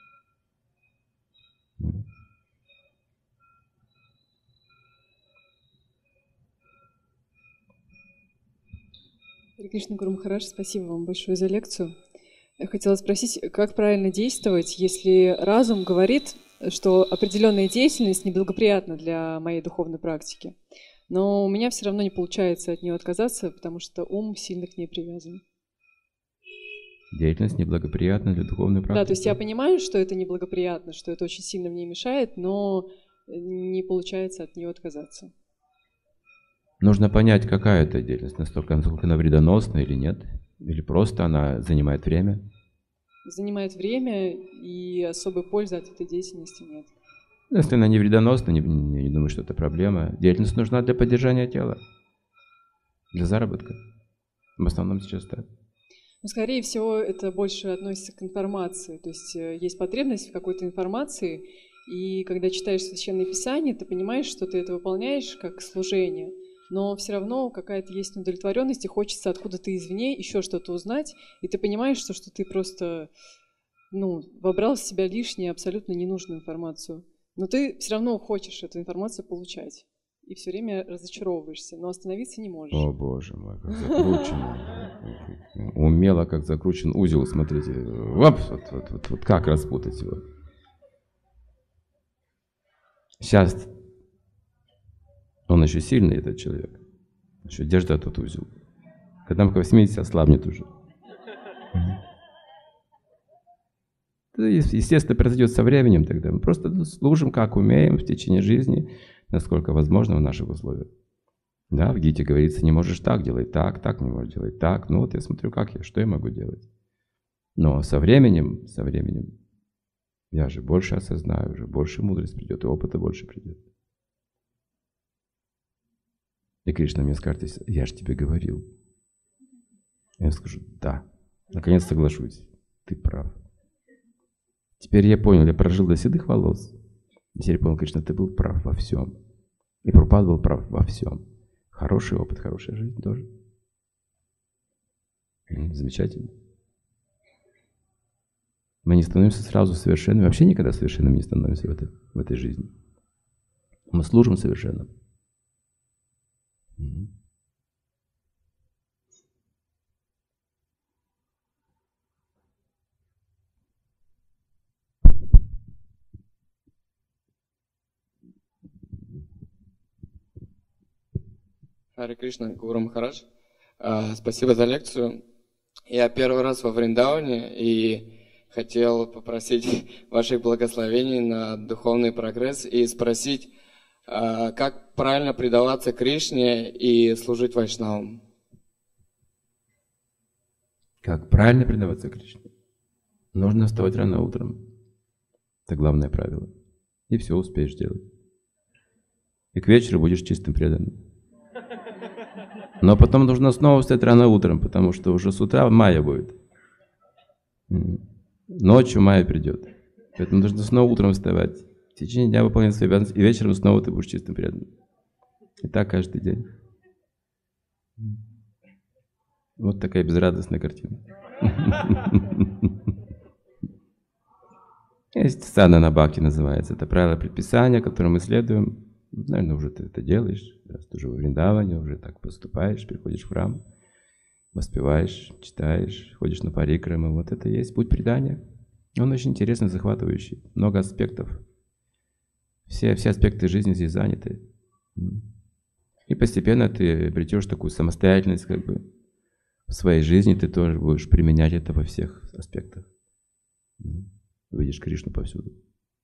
Харе Кришна, Гуру Махарадж, спасибо вам большое за лекцию. Я хотела спросить, как правильно действовать, если разум говорит, что определенная деятельность неблагоприятна для моей духовной практики, но у меня все равно не получается от нее отказаться, потому что ум сильно к ней привязан.
Деятельность неблагоприятна для духовной практики?
Да, то есть я понимаю, что это неблагоприятно, что это очень сильно мне мешает, но не получается от нее отказаться.
Нужно понять, какая это деятельность, настолько, насколько она вредоносна или нет. Или просто она занимает время?
Занимает время, и особой пользы от этой деятельности нет.
Если она не вредоносна, не, не, не думаю, что это проблема. Деятельность нужна для поддержания тела, для заработка. В основном сейчас так.
Ну, скорее всего, это больше относится к информации. То есть есть потребность в какой-то информации, и когда читаешь Священное Писание, ты понимаешь, что ты это выполняешь как служение. Но все равно какая-то есть неудовлетворенность, и хочется откуда-то извне еще что-то узнать, и ты понимаешь, что, что ты просто ну, вобрал в себя лишнюю, абсолютно ненужную информацию. Но ты все равно хочешь эту информацию получать, и все время разочаровываешься, но остановиться не можешь.
О, Боже мой, как закручено. Умело, как закручен узел, смотрите. Оп, вот, вот, вот, вот как распутать его. Сейчас он еще сильный, этот человек. Еще держит этот узел. Когда он к восьмидесяти ослабнет уже. Это, естественно, произойдет со временем тогда. Мы просто служим, как умеем в течение жизни, насколько возможно в наших условиях. Да, в Гите говорится, не можешь так делать, так, так, не можешь делать так. Ну вот я смотрю, как я, что я могу делать. Но со временем, со временем, я же больше осознаю, уже больше мудрости придет, и опыта больше придет. И Кришна мне скажет, я же тебе говорил. Я скажу, да, наконец соглашусь, ты прав. Теперь я понял, я прожил до седых волос. Теперь понял, Кришна, ты был прав во всем. И Прабхупада был прав во всем. Хороший опыт, хорошая жизнь тоже. Замечательно. Мы не становимся сразу совершенными, вообще никогда совершенными не становимся в этой, в этой жизни. Мы служим совершенным. Mm-hmm.
Харе Кришна, Гуру Махарадж. Спасибо за лекцию. Я первый раз во Вриндауне и хотел попросить ваших благословений на духовный прогресс и спросить, как правильно предаваться Кришне и служить вайшнавам.
Как правильно предаваться Кришне? Нужно вставать рано утром. Это главное правило. И все успеешь делать. И к вечеру будешь чистым преданным. Но потом нужно снова встать рано утром, потому что уже с утра майя будет. Ночью майя придет. Поэтому нужно снова утром вставать. В течение дня выполнять свои обязанности, и вечером снова ты будешь чистым преданным. И так каждый день. Вот такая безрадостная картина. Есть садхана бхакти называется. Это правило предписания, которым мы следуем. Наверное, уже ты это делаешь. Раз ты уже во Вриндаване, уже так поступаешь, приходишь в храм, воспеваешь, читаешь, ходишь на парикрамы. Вот это и есть путь предания. Он очень интересный, захватывающий. Много аспектов. Все, все аспекты жизни здесь заняты. И постепенно ты обретешь такую самостоятельность, как бы в своей жизни ты тоже будешь применять это во всех аспектах. Увидишь Кришну повсюду.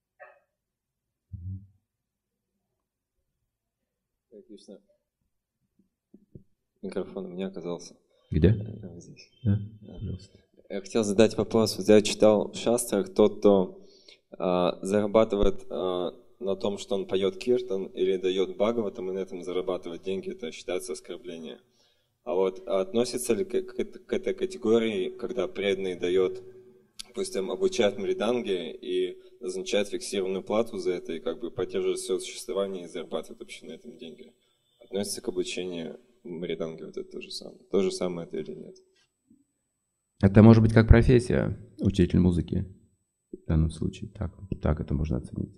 Кришна. Микрофон у меня оказался.
Где?
Здесь.
Да? Пожалуйста.
Я хотел задать вопрос. Вот я читал в шастрах, тот, кто а, зарабатывает а, на том, что он поет киртан или дает бхагаватам, и на этом зарабатывает деньги, это считается оскорбление. А вот а относится ли к, к, к этой категории, когда преданный дает, допустим, обучает мриданге и назначает фиксированную плату за это, и как бы поддерживает свое существование и зарабатывает вообще на этом деньги? Относится к обучению мриданги вот это то же самое? То же самое это или нет?
Это может быть как профессия, учитель музыки. В данном случае так, так это можно оценить.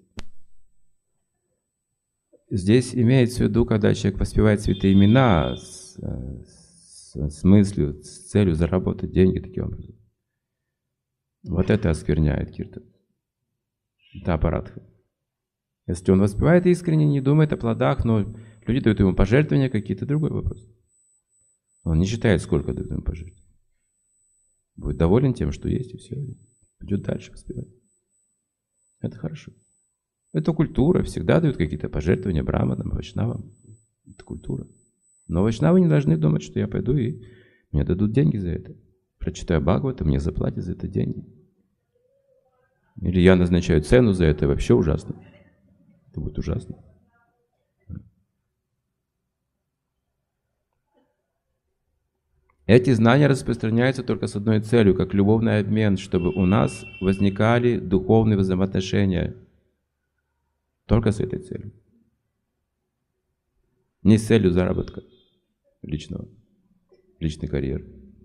Здесь имеется в виду, когда человек воспевает святые имена с, с, с мыслью, с целью заработать деньги таким образом. Вот это оскверняет киртан. Это аппаратха. Если он воспевает искренне, не думает о плодах, но люди дают ему пожертвования какие-то, другой вопрос. Он не считает, сколько дают ему пожертвования. Будет доволен тем, что есть, и все. Идет дальше воспевать. Это хорошо. Это культура. Всегда дают какие-то пожертвования браманам, вайшнавам. Это культура. Но вайшнавы не должны думать, что я пойду и мне дадут деньги за это. Прочитаю Бхагавата, мне заплатят за это деньги. Или я назначаю цену за это, вообще ужасно. Это будет ужасно. Эти знания распространяются только с одной целью, как любовный обмен, чтобы у нас возникали духовные взаимоотношения. Только с этой целью. Не с целью заработка личного, личной карьеры.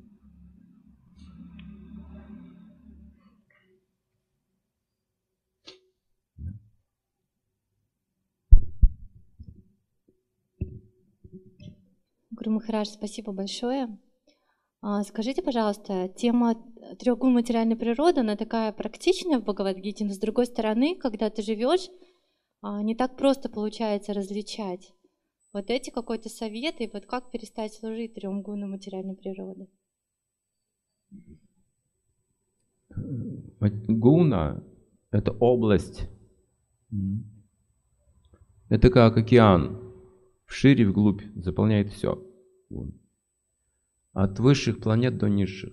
Гуру Махарадж, спасибо большое. Скажите, пожалуйста, тема трех гун материальной природы, она такая практичная в Бхагавад-гите, но с другой стороны, когда ты живешь, не так просто получается различать. Вот эти какой-то совет, и вот как перестать служить трем гунам материальной природы?
Гуна – это область. Это как океан. Вширь и вглубь заполняет все. От высших планет до низших.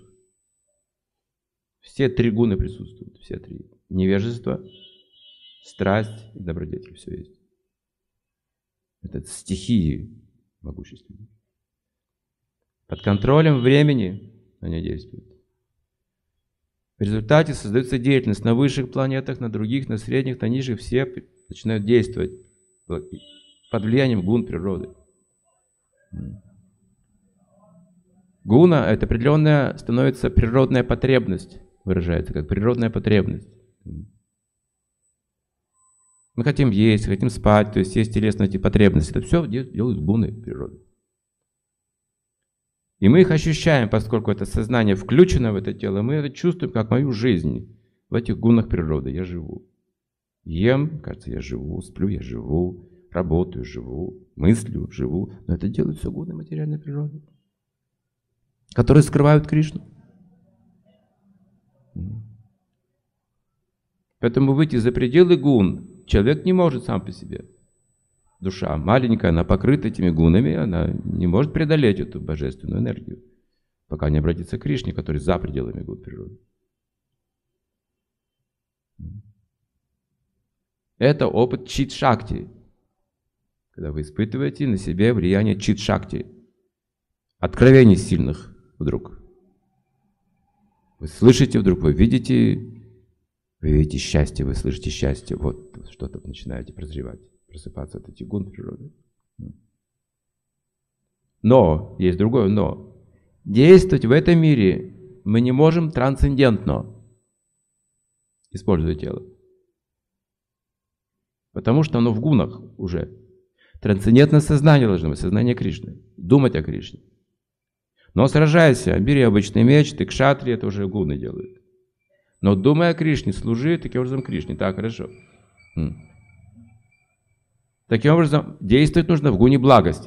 Все три гуны присутствуют. Все три. Невежество, страсть и добродетель. Все есть. Это стихии могущественные. Под контролем времени они действуют. В результате создается деятельность на высших планетах, на других, на средних, на низших. Все начинают действовать под влиянием гун природы. Гуна – это определенная, становится природная потребность, выражается как природная потребность. Мы хотим есть, хотим спать, то есть есть телесные эти потребности. Это все делают гуны природы. И мы их ощущаем, поскольку это сознание включено в это тело, мы это чувствуем как мою жизнь в этих гунах природы. Я живу. Ем, кажется, я живу, сплю, я живу, работаю, живу, мыслю, живу. Но это делают все гуны материальной природы, которые скрывают Кришну. Поэтому выйти за пределы гун человек не может сам по себе. Душа маленькая, она покрыта этими гунами, она не может преодолеть эту божественную энергию. пока не обратится к Кришне, который за пределами гун природы. Это опыт чит-шакти, когда вы испытываете на себе влияние чит-шакти, откровений сильных вдруг. Вы слышите вдруг, вы видите, вы видите счастье, вы слышите счастье, вот что-то начинаете прозревать, просыпаться от этих гун природы. Но, есть другое но. Действовать в этом мире мы не можем трансцендентно, используя тело. Потому что оно в гунах уже. Трансцендентное сознание должно быть, сознание Кришны. Думать о Кришне. Но сражайся, бери обычный меч, ты кшатри, это уже гуны делают. Но думай о Кришне, служи таким образом Кришне. Так, хорошо. Таким образом, действовать нужно в гуне благости.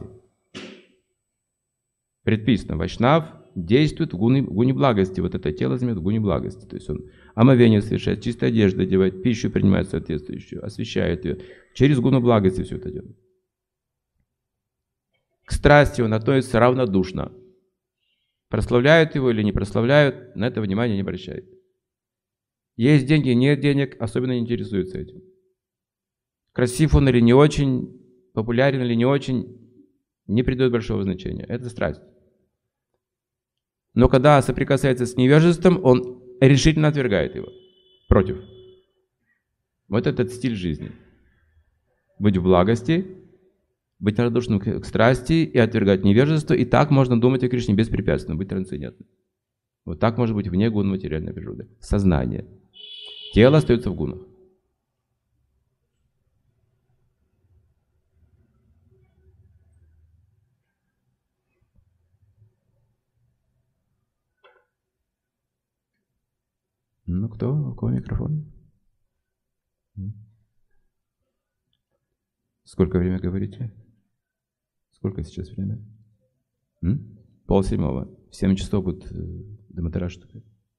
Предписано, вайшнав действует в гуне, в гуне благости. Вот это тело занимает в гуне благости. То есть он омовение совершает, чистую одежду одевает, пищу принимает соответствующую, освещает ее. Через гуну благости все это делает. К страсти он относится равнодушно. Прославляют его или не прославляют, на это внимание не обращает. Есть деньги, нет денег, особенно не интересуется этим. Красив он или не очень, популярен или не очень, не придает большого значения. Это страсть. Но когда соприкасается с невежеством, он решительно отвергает его. Против. Вот этот стиль жизни. Быть в благости, быть равнодушным к страсти и отвергать невежество. И так можно думать о Кришне беспрепятственно, быть трансцендентным. Вот так может быть вне гун материальной природы. Сознание. Тело остается в гунах. Ну кто? У кого микрофон? Сколько время говорите? Сколько сейчас время? М? Пол седьмого. В семь часов будет Дамадараштака.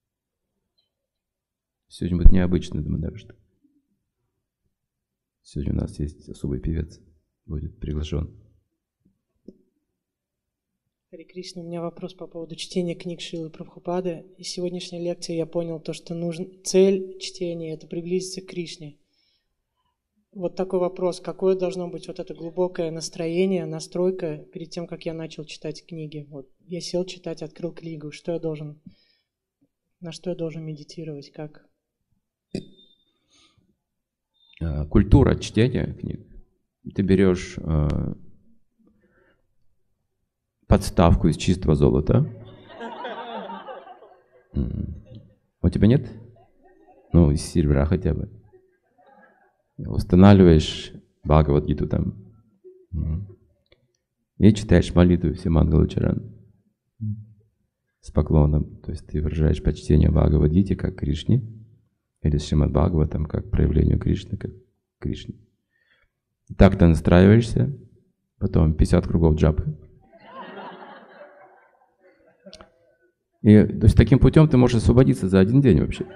Сегодня будет необычный Дамадараштака. Сегодня у нас есть особый певец. Будет приглашен.
Харе Кришна, у меня вопрос по поводу чтения книг Шрилы Прабхупады. Из сегодняшней лекции я понял то, что нужен, цель чтения – это приблизиться к Кришне. Вот такой вопрос. Какое должно быть вот это глубокое настроение, настройка перед тем, как я начал читать книги? Вот я сел читать, открыл книгу. Что я должен, на что я должен медитировать? Как?
Культура чтения книг. Ты берешь подставку из чистого золота. У тебя нет? Ну, из серебра хотя бы. Устанавливаешь Бхагавад-гиту там. И читаешь молитву все Мангала Чаран. С поклоном. То есть ты выражаешь почтение Бхагавад-гите как Кришне. Или Шримад Бхагаватам как проявлению Кришны, как Кришне. Так ты настраиваешься. Потом пятьдесят кругов джапы. И, то есть таким путем ты можешь освободиться за один день вообще.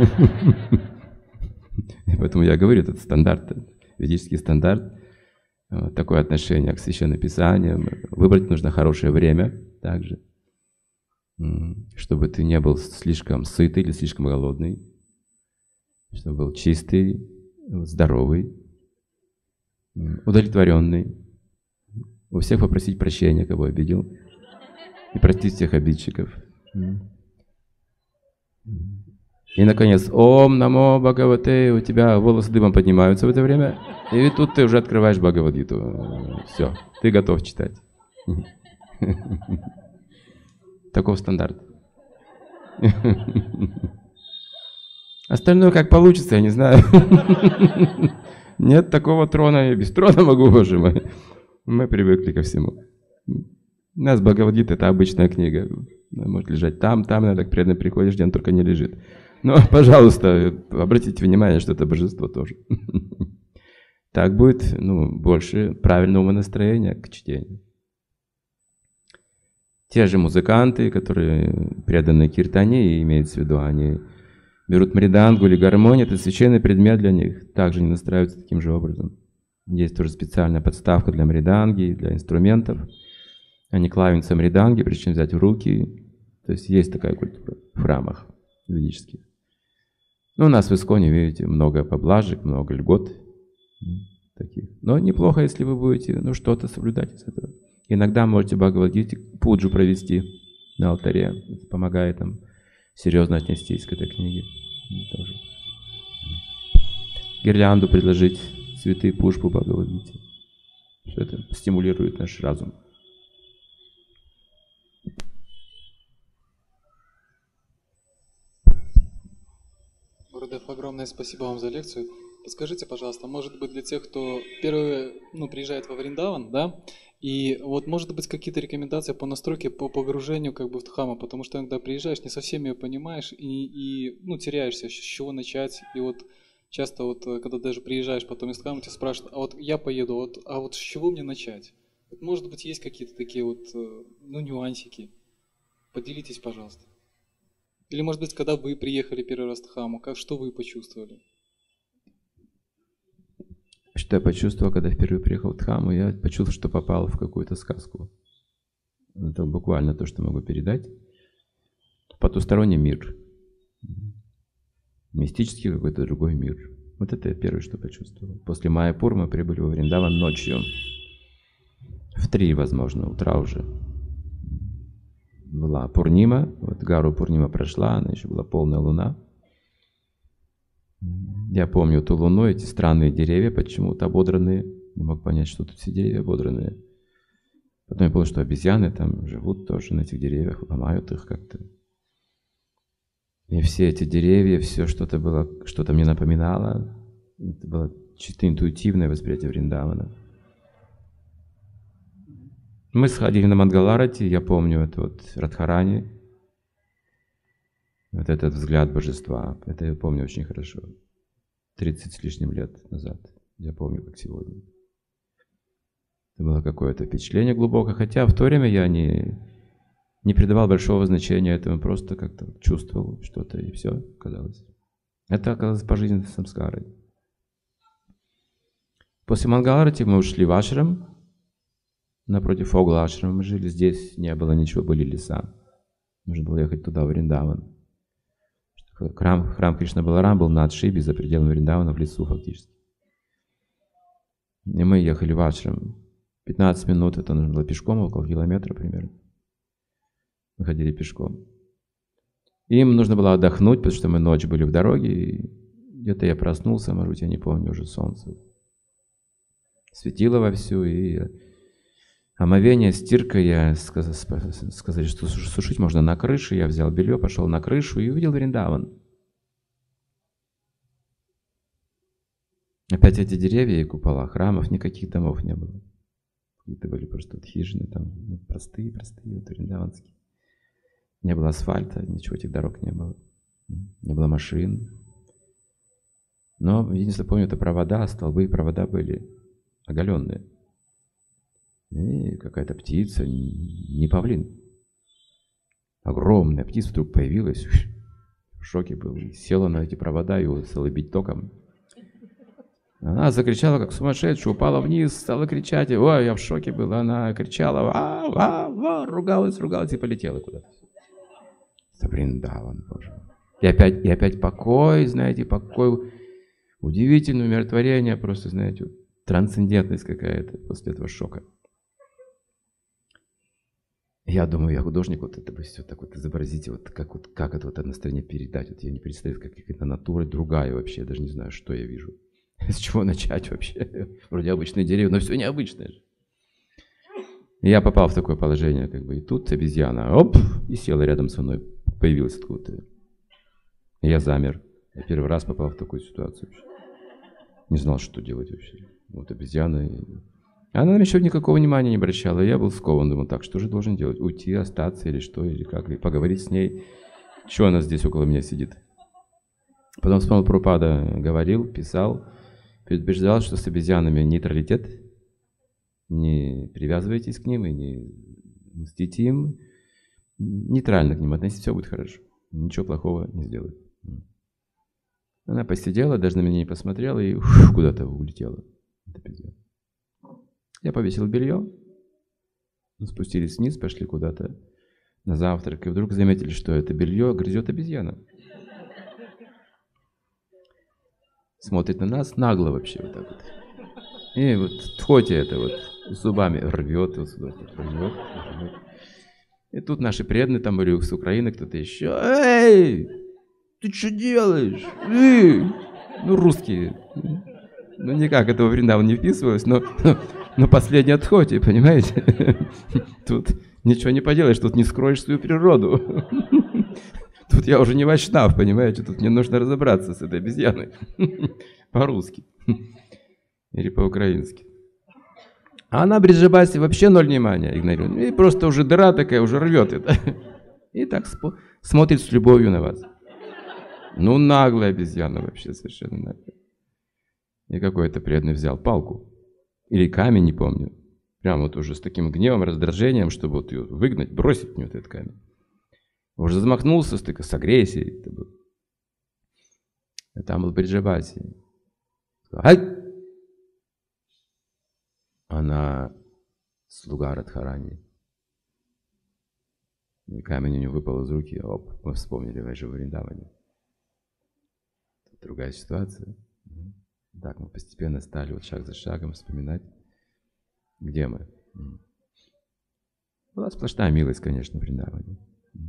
И поэтому я говорю, это стандарт, ведический стандарт, вот такое отношение к Священным Писаниям. Выбрать нужно хорошее время также, чтобы ты не был слишком сытый или слишком голодный, чтобы был чистый, здоровый, удовлетворенный. У всех попросить прощения, кого обидел, и простить всех обидчиков. И, наконец, Ом Намо Бхагавате, у тебя волосы дымом поднимаются в это время, и тут ты уже открываешь Бхагавад-гиту. Все, ты готов читать. Таков стандарт. Остальное как получится, я не знаю. Нет такого трона, я без трона могу, боже мой. Мы привыкли ко всему. У нас Бхагавад-гита — это обычная книга. Она может лежать там, там, иногда к преданным приходишь, где он только не лежит. Но, пожалуйста, обратите внимание, что это божество тоже. Так будет, ну, больше правильного настроения к чтению. Те же музыканты, которые преданы киртане, имеется в виду, они берут мридангу или гармонию, это священный предмет для них, также не настраиваются таким же образом. Есть тоже специальная подставка для мриданги, для инструментов. Они клавиатуры мриданги, прежде чем взять в руки, То есть есть такая культура в храмах ведических. Ну, у нас в Исконе, видите, много поблажек, много льгот таких. Но неплохо, если вы будете ну, что-то соблюдать из этого. Иногда можете Бхагавад-гите пуджу провести на алтаре. Это помогает нам серьезно отнестись к этой книге. Тоже. Гирлянду предложить, цветы, пушпу Бхагавад-гите. Все это стимулирует наш разум.
Гурудев, огромное спасибо вам за лекцию. Подскажите, пожалуйста, может быть для тех, кто первый, ну, приезжает во Вриндаван, да, и вот может быть какие-то рекомендации по настройке, по погружению как бы в Дхамму, потому что когда приезжаешь, не совсем ее понимаешь и, и ну, теряешься, с чего начать, и вот часто вот, когда даже приезжаешь потом из Дхаммы, тебя спрашивают, а вот я поеду, вот, а вот с чего мне начать? Вот, может быть, есть какие-то такие вот, ну, нюансики? Поделитесь, пожалуйста. Или, может быть, когда вы приехали первый раз в Дхамму, как, что вы почувствовали?
Что я почувствовал, когда впервые приехал в Дхамму? Я почувствовал, что попал в какую-то сказку. Это буквально то, что могу передать. Потусторонний мир. Мистический какой-то другой мир. Вот это я первое, что почувствовал. После Майяпур мы прибыли во Вриндаван ночью. В три, возможно, утра уже. Была Пурнима, вот Гару Пурнима прошла, она еще была полная луна. Я помню ту луну, эти странные деревья, почему-то ободранные. Не мог понять, что тут все деревья ободранные. Потом я понял, что обезьяны там живут тоже на этих деревьях, ломают их как-то. И все эти деревья, все что-то было, что-то мне напоминало. Это было чисто интуитивное восприятие Вриндавана. Мы сходили на Мангаларати, я помню это вот Радхарани, вот этот взгляд божества, это я помню очень хорошо, тридцать с лишним лет назад, я помню как сегодня. Это было какое-то впечатление глубокое, хотя в то время я не, не придавал большого значения этому, просто как-то чувствовал что-то и все, казалось. Это оказалось пожизненной самскарой. После Мангаларати мы ушли в ашрам. Напротив Огла ашрама мы жили, здесь не было ничего, были леса. Нужно было ехать туда, в Вриндаван. Храм, храм Кришна Баларам был на отшибе, за пределами Вриндавана, в лесу фактически. И мы ехали в ашрам. пятнадцать минут, это нужно было пешком, около километра примерно. Мы ходили пешком. Им нужно было отдохнуть, потому что мы ночь были в дороге. И где-то я проснулся, может быть, я не помню, уже солнце светило вовсю, и омовение, стирка, я сказал, сказали, что сушить можно на крыше. Я взял белье, пошел на крышу и увидел Вриндаван. Опять эти деревья и купола, храмов, никаких домов не было. Какие-то были просто вот хижины там, ну, простые, простые, вот вриндаванские. Не было асфальта, ничего, этих дорог не было. Не было машин. Но, единственное, помню, это провода, столбы и провода были оголенные. И какая-то птица, не павлин. Огромная птица вдруг появилась. В шоке был. Села на эти провода и стала бить током. Она закричала, как сумасшедшая, упала вниз, стала кричать. Ой, я в шоке был. Она кричала, ва, ва, ва, ругалась, ругалась и полетела куда-то. Вриндаван, Боже. И опять, и опять покой, знаете, покой. Удивительное умиротворение, просто, знаете, трансцендентность какая-то после этого шока. Я думаю, я художник, вот это бы все так вот изобразить, вот как, вот, как это вот настроение передать. Вот я не представляю, как какая-то натура другая вообще, я даже не знаю, что я вижу. С чего начать вообще? Вроде обычные деревья, но все необычное же. И я попал в такое положение, как бы, и тут обезьяна, оп, и села рядом со мной, появилась откуда-то. И я замер. Я первый раз попал в такую ситуацию вообще. Не знал, что делать вообще. Вот обезьяна. И... Она на меня еще никакого внимания не обращала. Я был скован, думал, так, что же должен делать? Уйти, остаться или что, или как? И поговорить с ней. Чего она здесь около меня сидит? Потом вспомнил, Прабхупада говорил, писал, предупреждал, что с обезьянами нейтралитет. Не привязывайтесь к ним и не мстите им. Нейтрально к ним относитесь, все будет хорошо. Ничего плохого не сделают. Она посидела, даже на меня не посмотрела и ух, куда-то улетела. Я повесил белье, спустились вниз, пошли куда-то на завтрак, и вдруг заметили, что это белье грызет обезьяна. Смотрит на нас нагло вообще вот так вот. И вот тхоти это вот зубами рвет, вот сюда рвет, рвет. И тут наши преданные, там были с Украины, кто-то еще. Эй, ты что делаешь? Эй! Ну, русские. Ну, никак этого Вриндаван не вписывалось, но, но, но последний отходи, понимаете? Тут ничего не поделаешь, тут не скроешь свою природу. Тут я уже не вайшнав, понимаете? Тут мне нужно разобраться с этой обезьяной. По-русски. Или по-украински. А она Бриджабаси вообще ноль внимания игнорирует. И просто уже дыра такая, уже рвет это. И так смотрит с любовью на вас. Ну, наглая обезьяна вообще, совершенно наглая. И какой-то преданный взял палку. Или камень, не помню. Прям вот уже с таким гневом, раздражением, чтобы вот ее выгнать, бросить в нее этот камень. Уже замахнулся с, с агрессией. Это был. И там был Бриджабаси. Ай! Она слуга Радхарани. И камень у него выпал из руки. Оп, мы вспомнили в Вриндаване. Другая ситуация. Так мы постепенно стали вот шаг за шагом вспоминать, где мы. Была сплошная милость, конечно, в Вриндаване.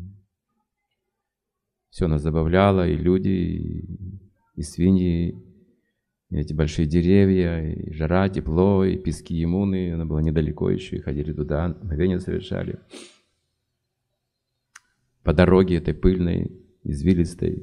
Все нас забавляло, и люди, и, и свиньи, и эти большие деревья, и жара, тепло, и пески Ямуны. Она была недалеко еще, и ходили туда, мгновения совершали. По дороге этой пыльной, извилистой,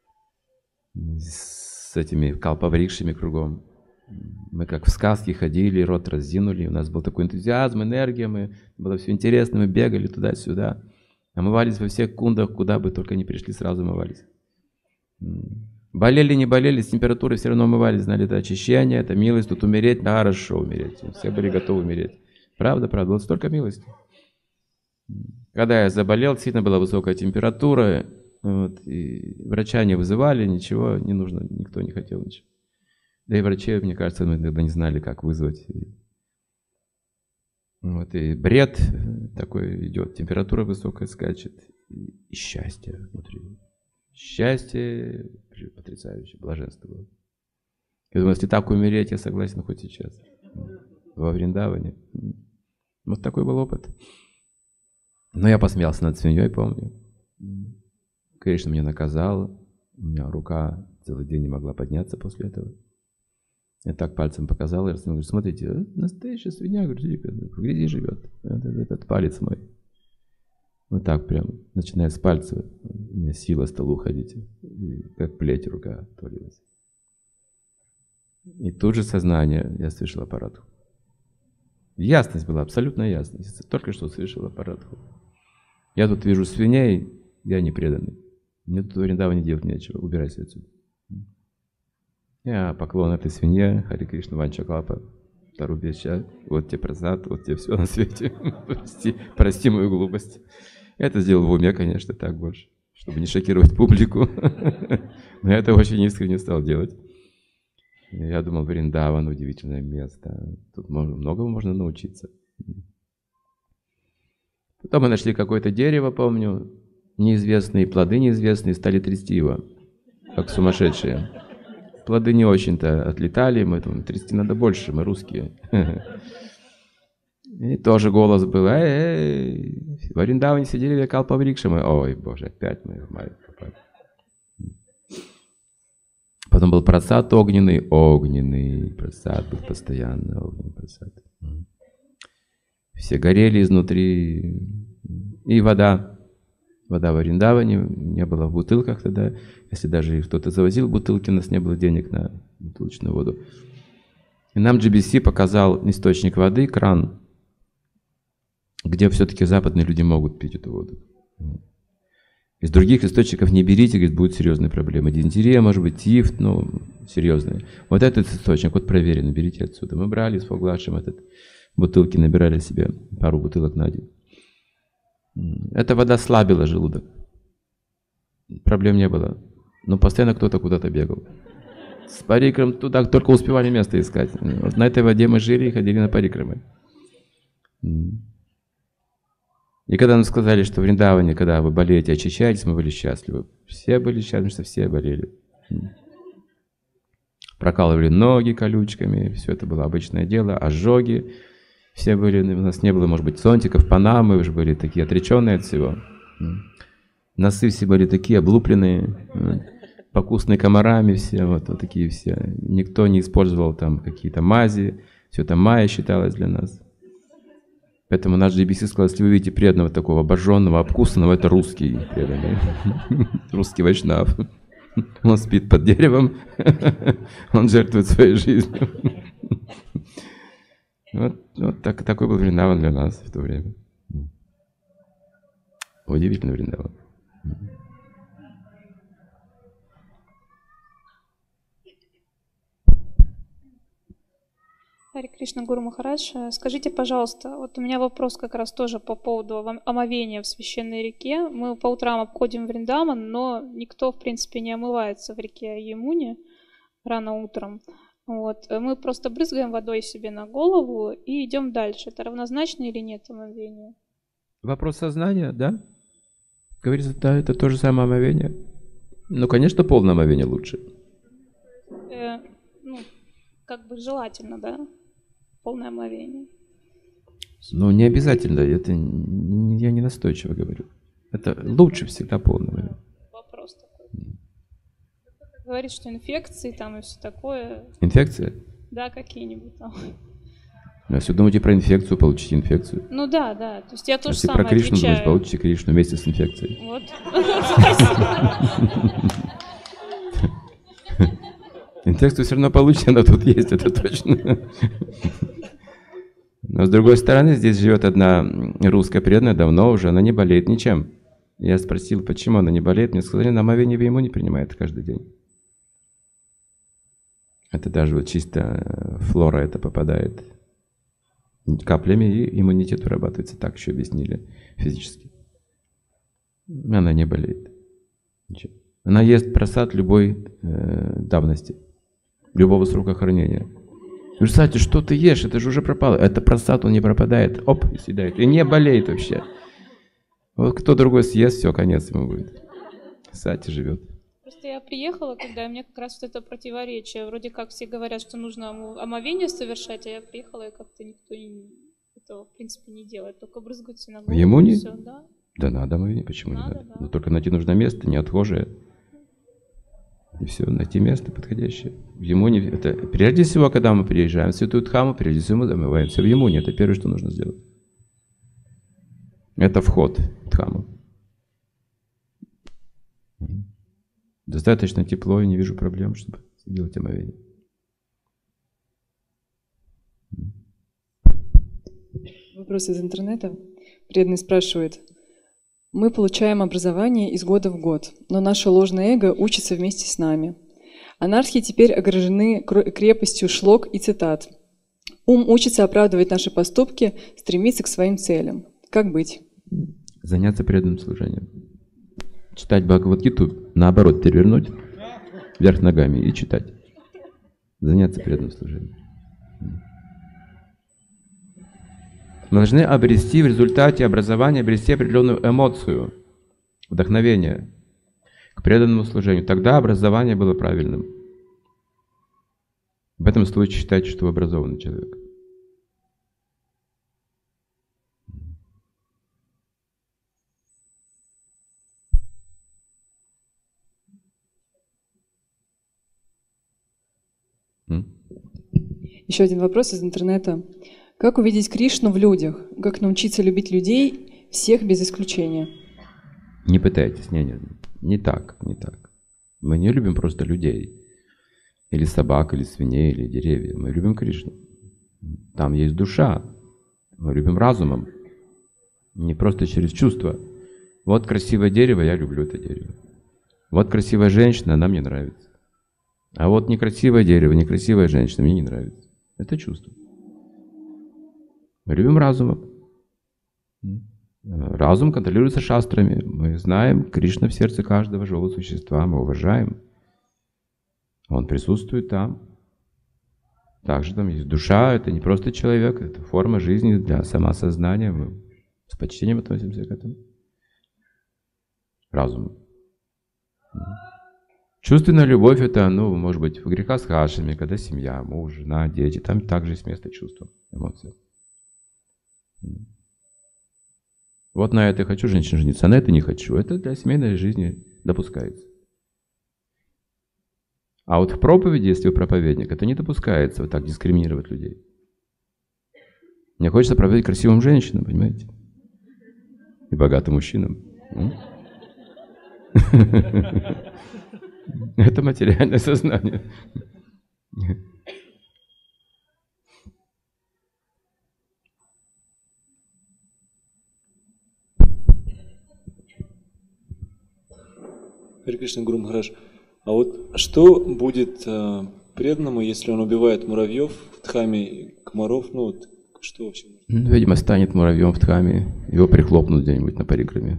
с этими калпаврикшами кругом. Мы как в сказке ходили, рот разинули, у нас был такой энтузиазм, энергия, мы, было все интересно, мы бегали туда-сюда, омывались во всех кундах, куда бы только не пришли, сразу омывались. Болели, не болели, с температурой все равно омывались, знали, это очищение, это милость, тут умереть, да, хорошо умереть, все были готовы умереть. Правда, правда, вот столько милости. Когда я заболел, сильно была высокая температура, вот, и врача не вызывали, ничего, не нужно, никто не хотел ничего. Да и врачи, мне кажется, мы иногда не знали, как вызвать. Вот, и бред такой идет, температура высокая скачет, и счастье внутри. Счастье потрясающее, блаженство было. Я думаю, если так умереть, я согласен хоть сейчас. Во Вриндаване. Вот такой был опыт. Но я посмеялся над свиньей, помню. Кришна меня наказал, у меня рука целый день не могла подняться после этого. Я так пальцем показал, и говорю, смотрите, настоящая свинья, говорю, в грязи живет, этот, этот палец мой. Вот так прям, начиная с пальца, у меня сила стала уходить, и как плеть рука отвалилась. И тут же сознание, я слышал аппарату. Ясность была, абсолютная ясность, только что слышал аппарату. Я тут вижу свиней, я не преданный. Мне тут в Вриндаване делать нечего, убирайся отсюда. Я поклон этой свинье, Хари Кришна Ванчаклапа, Тарубеча, вот тебе прасад, вот тебе все на свете. прости, прости мою глупость. Я это сделал в уме, конечно, так больше, чтобы не шокировать публику. Но я это очень искренне стал делать. Я думал, Вриндаван удивительное место. Тут многому можно научиться. Потом мы нашли какое-то дерево, помню, неизвестные, плоды неизвестные, стали трясти его, как сумасшедшие. Плоды не очень-то отлетали, мы думаем, трясти надо больше, мы русские. И тоже голос был, эй, в Вриндаване сидели калпаврикши, мы, ой, боже, опять мы в май попали. Потом был прасад огненный, огненный прасад был постоянно, огненный прасад. Все горели изнутри, и вода. Вода в Вриндаване, не было в бутылках тогда. Если даже кто-то завозил бутылки, у нас не было денег на бутылочную воду. И нам джи би си показал источник воды, кран, где все-таки западные люди могут пить эту воду. Из других источников не берите, говорит, будут серьезные проблемы. Дизентерия, может быть, тиф, ну, серьезные. Вот этот источник, вот проверенный, берите отсюда. Мы брали с Фоглашем этот, бутылки, набирали себе пару бутылок на день. Эта вода слабила желудок. Проблем не было. Но постоянно кто-то куда-то бегал. С парикрам туда только успевали место искать. Вот на этой воде мы жили и ходили на парикрамы. И когда нам сказали, что в Вриндаване, когда вы болеете, очищаетесь, мы были счастливы. Все были счастливы, что все болели. Прокалывали ноги колючками, все это было обычное дело, ожоги. Все были, у нас не было, может быть, зонтиков, панамы, уже были такие отреченные от всего. Носы все были такие облупленные, покусанные комарами все, вот, вот такие все. Никто не использовал там какие-то мази, все это майя считалось для нас. Поэтому наш джи би си сказал, если вы видите преданного такого обожженного, обкусанного, это русский преданный, русский вайшнав. Он спит под деревом, он жертвует своей жизнью. Вот, вот так, такой был Вриндаван для нас в то время. Удивительный Вриндаван.
Харе Кришна, Гуру Махарадж, скажите, пожалуйста, вот у меня вопрос как раз тоже по поводу омовения в священной реке. Мы по утрам обходим Вриндаван, но никто, в принципе, не омывается в реке Ямуне рано утром. Вот. Мы просто брызгаем водой себе на голову и идем дальше. Это равнозначно или нет омовению?
Вопрос сознания, да? Говорится, да, это то же самое омовение. Ну, конечно, полное омовение лучше.
Э, ну, как бы желательно, да? Полное омовение.
Ну, не обязательно, это я не настойчиво говорю. Это лучше всегда полное омовение.
Вопрос такой. Говорит, что инфекции там и все такое.
Инфекция?
Да, какие-нибудь там.
Ну, если думаете про инфекцию, получите инфекцию.
Ну да, да. То есть я тоже
если
самое
про Кришну
отвечаю.
думаете, получите Кришну вместе с инфекцией.
Вот.
Инфекцию все равно получите, она тут есть, это точно. Но с другой стороны, здесь живет одна русская преданная, давно уже, она не болеет ничем. Я спросил, почему она не болеет, мне сказали, на омовение в Ямуне принимает каждый день. Это даже вот чисто флора это попадает каплями, и иммунитет вырабатывается, так еще объяснили физически. Она не болеет. Ничего. Она ест просад любой э, давности, любого срока хранения. Вы кстати, что ты ешь? Это же уже пропало. Это просад, он не пропадает. Оп, и съедает. И не болеет вообще. Вот кто другой съест, все, конец ему будет. Сати живет.
Просто я приехала, когда мне как раз вот это противоречие. Вроде как все говорят, что нужно омовение совершать, а я приехала, и как-то никто не, этого, в принципе, не делает. Только брызгаются на голову.
В Ямуне?
Все, да?
Да надо омовение, почему
надо,
не надо?
Да.
Но только найти нужное место, не отхожее. И все, найти место подходящее. В Ямуне, это прежде всего, когда мы приезжаем в Святую Дхаму, прежде всего мы омываемся в Ямуне. Это первое, что нужно сделать. Это вход в Дхаму. Достаточно тепло, и не вижу проблем, чтобы сделать омовение.
Вопрос из интернета. Преданный спрашивает. Мы получаем образование из года в год, но наше ложное эго учится вместе с нами. Анархи теперь огорожены крепостью шлок и цитат. Ум учится оправдывать наши поступки, стремиться к своим целям. Как быть?
Заняться преданным служением. Читать Бхагавад-гиту, наоборот, перевернуть вверх ногами и читать. Заняться преданным служением. Мы должны обрести в результате образования, обрести определенную эмоцию, вдохновение к преданному служению. Тогда образование было правильным. В этом случае считайте, что вы образованный человек.
Еще один вопрос из интернета. Как увидеть Кришну в людях? Как научиться любить людей, всех без исключения?
Не пытайтесь, не, не, не так, не так. Мы не любим просто людей. Или собак, или свиней, или деревья. Мы любим Кришну. Там есть душа. Мы любим разумом. Не просто через чувства. Вот красивое дерево, я люблю это дерево. Вот красивая женщина, она мне нравится. А вот некрасивое дерево, некрасивая женщина, мне не нравится. Это чувство. Мы любим разумом. Разум контролируется шастрами. Мы знаем Кришна в сердце каждого живого существа, мы уважаем. Он присутствует там. Также там есть душа, это не просто человек, это форма жизни для самосознания. Мы почтением относимся к этому. Разум. Чувственная любовь — это, ну, может быть, в греха с хашами, когда семья, муж, жена, дети, там также есть место чувства, эмоций. Вот на это хочу женщин жениться, а на это не хочу. Это для семейной жизни допускается. А вот в проповеди, если вы проповедник, это не допускается вот так дискриминировать людей. Мне хочется проповедовать красивым женщинам, понимаете? И богатым мужчинам. Это материальное сознание.
Харе Кришна, Гуру Махарадж, а вот что будет э, преданному, если он убивает муравьев в дхаме, комаров, ну вот, что вообще?
Ну, видимо, станет муравьем в дхаме, его прихлопнут где-нибудь на парикраме.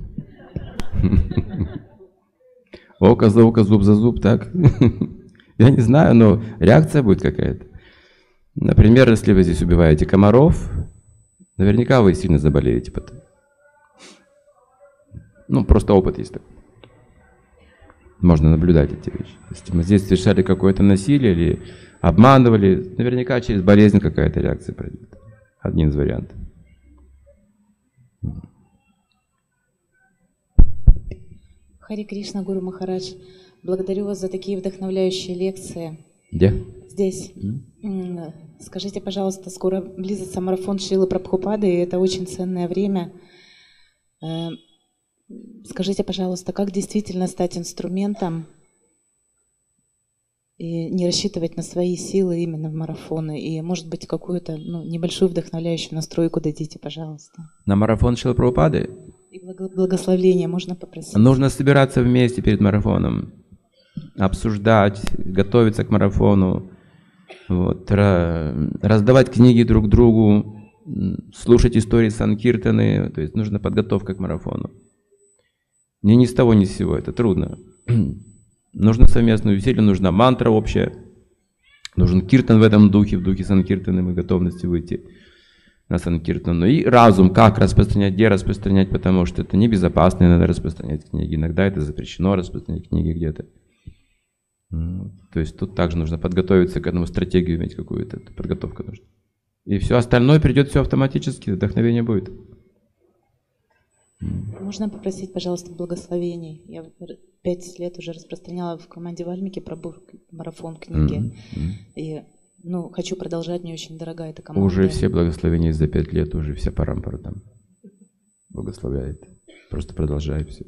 Око за око, зуб за зуб, так? Я не знаю, но реакция будет какая-то. Например, если вы здесь убиваете комаров, наверняка вы сильно заболеете потом. Ну, просто опыт есть такой. Можно наблюдать эти вещи. Если мы здесь совершали какое-то насилие или обманывали, наверняка через болезнь какая-то реакция пройдет. Один из вариантов.
Харе Кришна, Гуру Махарадж, благодарю вас за такие вдохновляющие лекции.
Где?
Здесь. Mm. Скажите, пожалуйста, скоро близится марафон Шрилы Прабхупады, и это очень ценное время. Скажите, пожалуйста, как действительно стать инструментом и не рассчитывать на свои силы именно в марафоны? И, может быть, какую-то ну, небольшую вдохновляющую настройку дадите, пожалуйста.
На марафон Шрилы Прабхупады?
И благословление можно попросить?
Нужно собираться вместе перед марафоном, обсуждать, готовиться к марафону, вот, раздавать книги друг другу, слушать истории Санкиртаны, то есть нужна подготовка к марафону. Не ни с того, ни с сего, это трудно. Нужно совместное усилие, нужна мантра общая, нужен киртан в этом духе, в духе Санкиртаны, и готовности выйти на Санкиртану. И разум, как распространять, где распространять, потому что это небезопасно, иногда распространять книги, иногда это запрещено распространять книги где-то. То есть тут также нужно подготовиться к этому, стратегию иметь какую-то, подготовка нужна. И все остальное придет все автоматически, вдохновение будет.
Можно попросить, пожалуйста, благословений? Я пять лет уже распространяла в команде Вальмики Прабху марафон книги. Mm-hmm. И ну, хочу продолжать, мне очень дорога эта команда.
Уже все благословения за пять лет, уже вся парампара там благословляет. Просто продолжай все.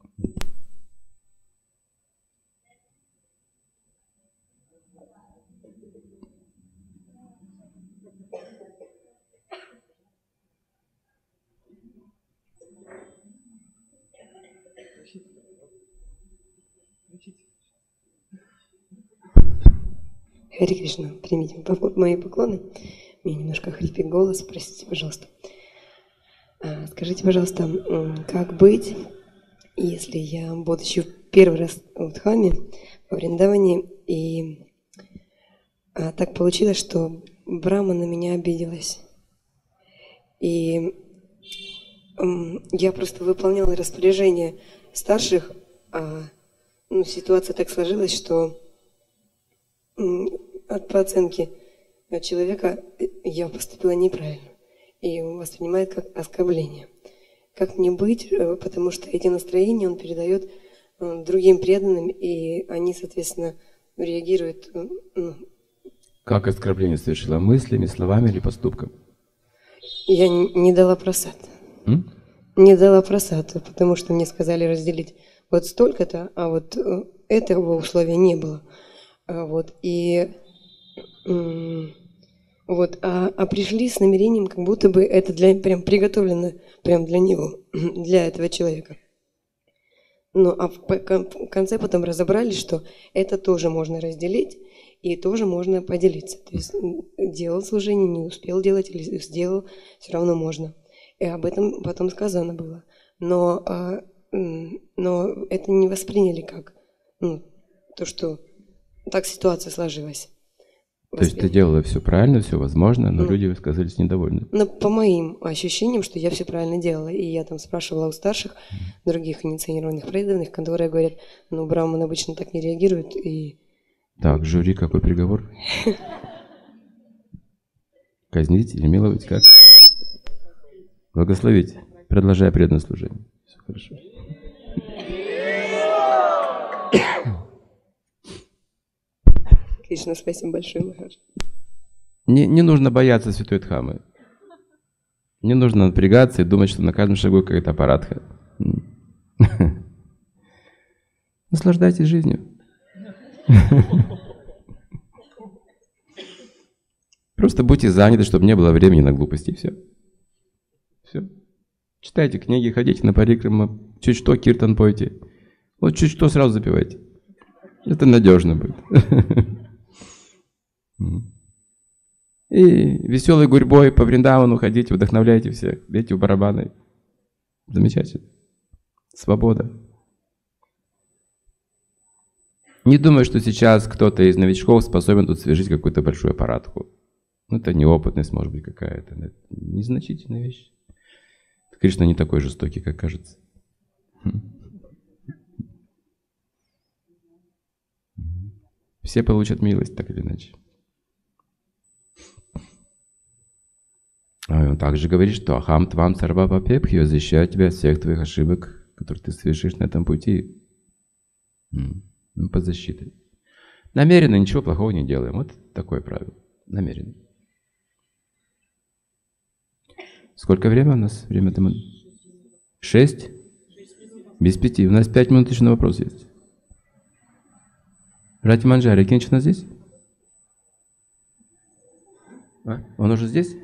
Харе Кришна, примите мои поклоны. У меня немножко хрипит голос, простите, пожалуйста. Скажите, пожалуйста, как быть, если я, будучи первый раз в Дхаме, во Вриндаване, и так получилось, что Брахма на меня обиделась. И я просто выполняла распоряжение старших, а ну, ситуация так сложилась, что от по оценке человека я поступила неправильно и он воспринимает как оскорбление. Как мне быть, потому что эти настроения он передает другим преданным, и они, соответственно, реагируют. Ну,
как оскорбление совершила? Мыслями, словами или поступком?
Я не дала просад.
М?
Не дала просад, потому что мне сказали разделить вот столько-то, а вот этого условия не было. Вот, и вот, а, а пришли с намерением, как будто бы это для, прям приготовлено прям для него, для этого человека. Ну, а в, в конце потом разобрались, что это тоже можно разделить и тоже можно поделиться. То есть делал служение, не успел делать или сделал, все равно можно. И об этом потом сказано было. Но, а, но это не восприняли как ну, то, что так ситуация сложилась.
То есть ты делала все правильно, все возможно, но ну, люди высказались недовольны.
Ну, по моим ощущениям, что я все правильно делала. И я там спрашивала у старших, других инициированных преданных, которые говорят, ну, браман обычно так не реагирует. И...
Так, жюри, какой приговор? Казнить или миловать, как? Благословить, продолжая преданное служение. Все хорошо.
Кришна, спасибо большое, Махарадж.
Не, не нужно бояться святой Дхаммы. Не нужно напрягаться и думать, что на каждом шагу какая-то аппаратха. Наслаждайтесь жизнью. Просто будьте заняты, чтобы не было времени на глупости, и все. Все. Читайте книги, ходите на парикрама, чуть что киртан пойте. Вот чуть что сразу запивайте. Это надежно будет. И веселой гурьбой по Вриндавану ходите, вдохновляйте всех, бейте в барабаны. Замечательно. Свобода. Не думаю, что сейчас кто-то из новичков способен тут совершить какую-то большую аппаратку. Ну, это неопытность, может быть, какая-то. Это незначительная вещь. Кришна не такой жестокий, как кажется. Все получат милость, так или иначе. А он также говорит, что «Ахам твам сарва папепхи», я защищаю тебя от всех твоих ошибок, которые ты совершишь на этом пути. Ну, под защитой. Намеренно ничего плохого не делаем. Вот такое правило. Намеренно. Сколько времени у нас? Время там... Шесть? Без пяти. У нас пять минут еще на вопрос есть. Рати Манджари, Кинчина здесь? А? Он уже здесь?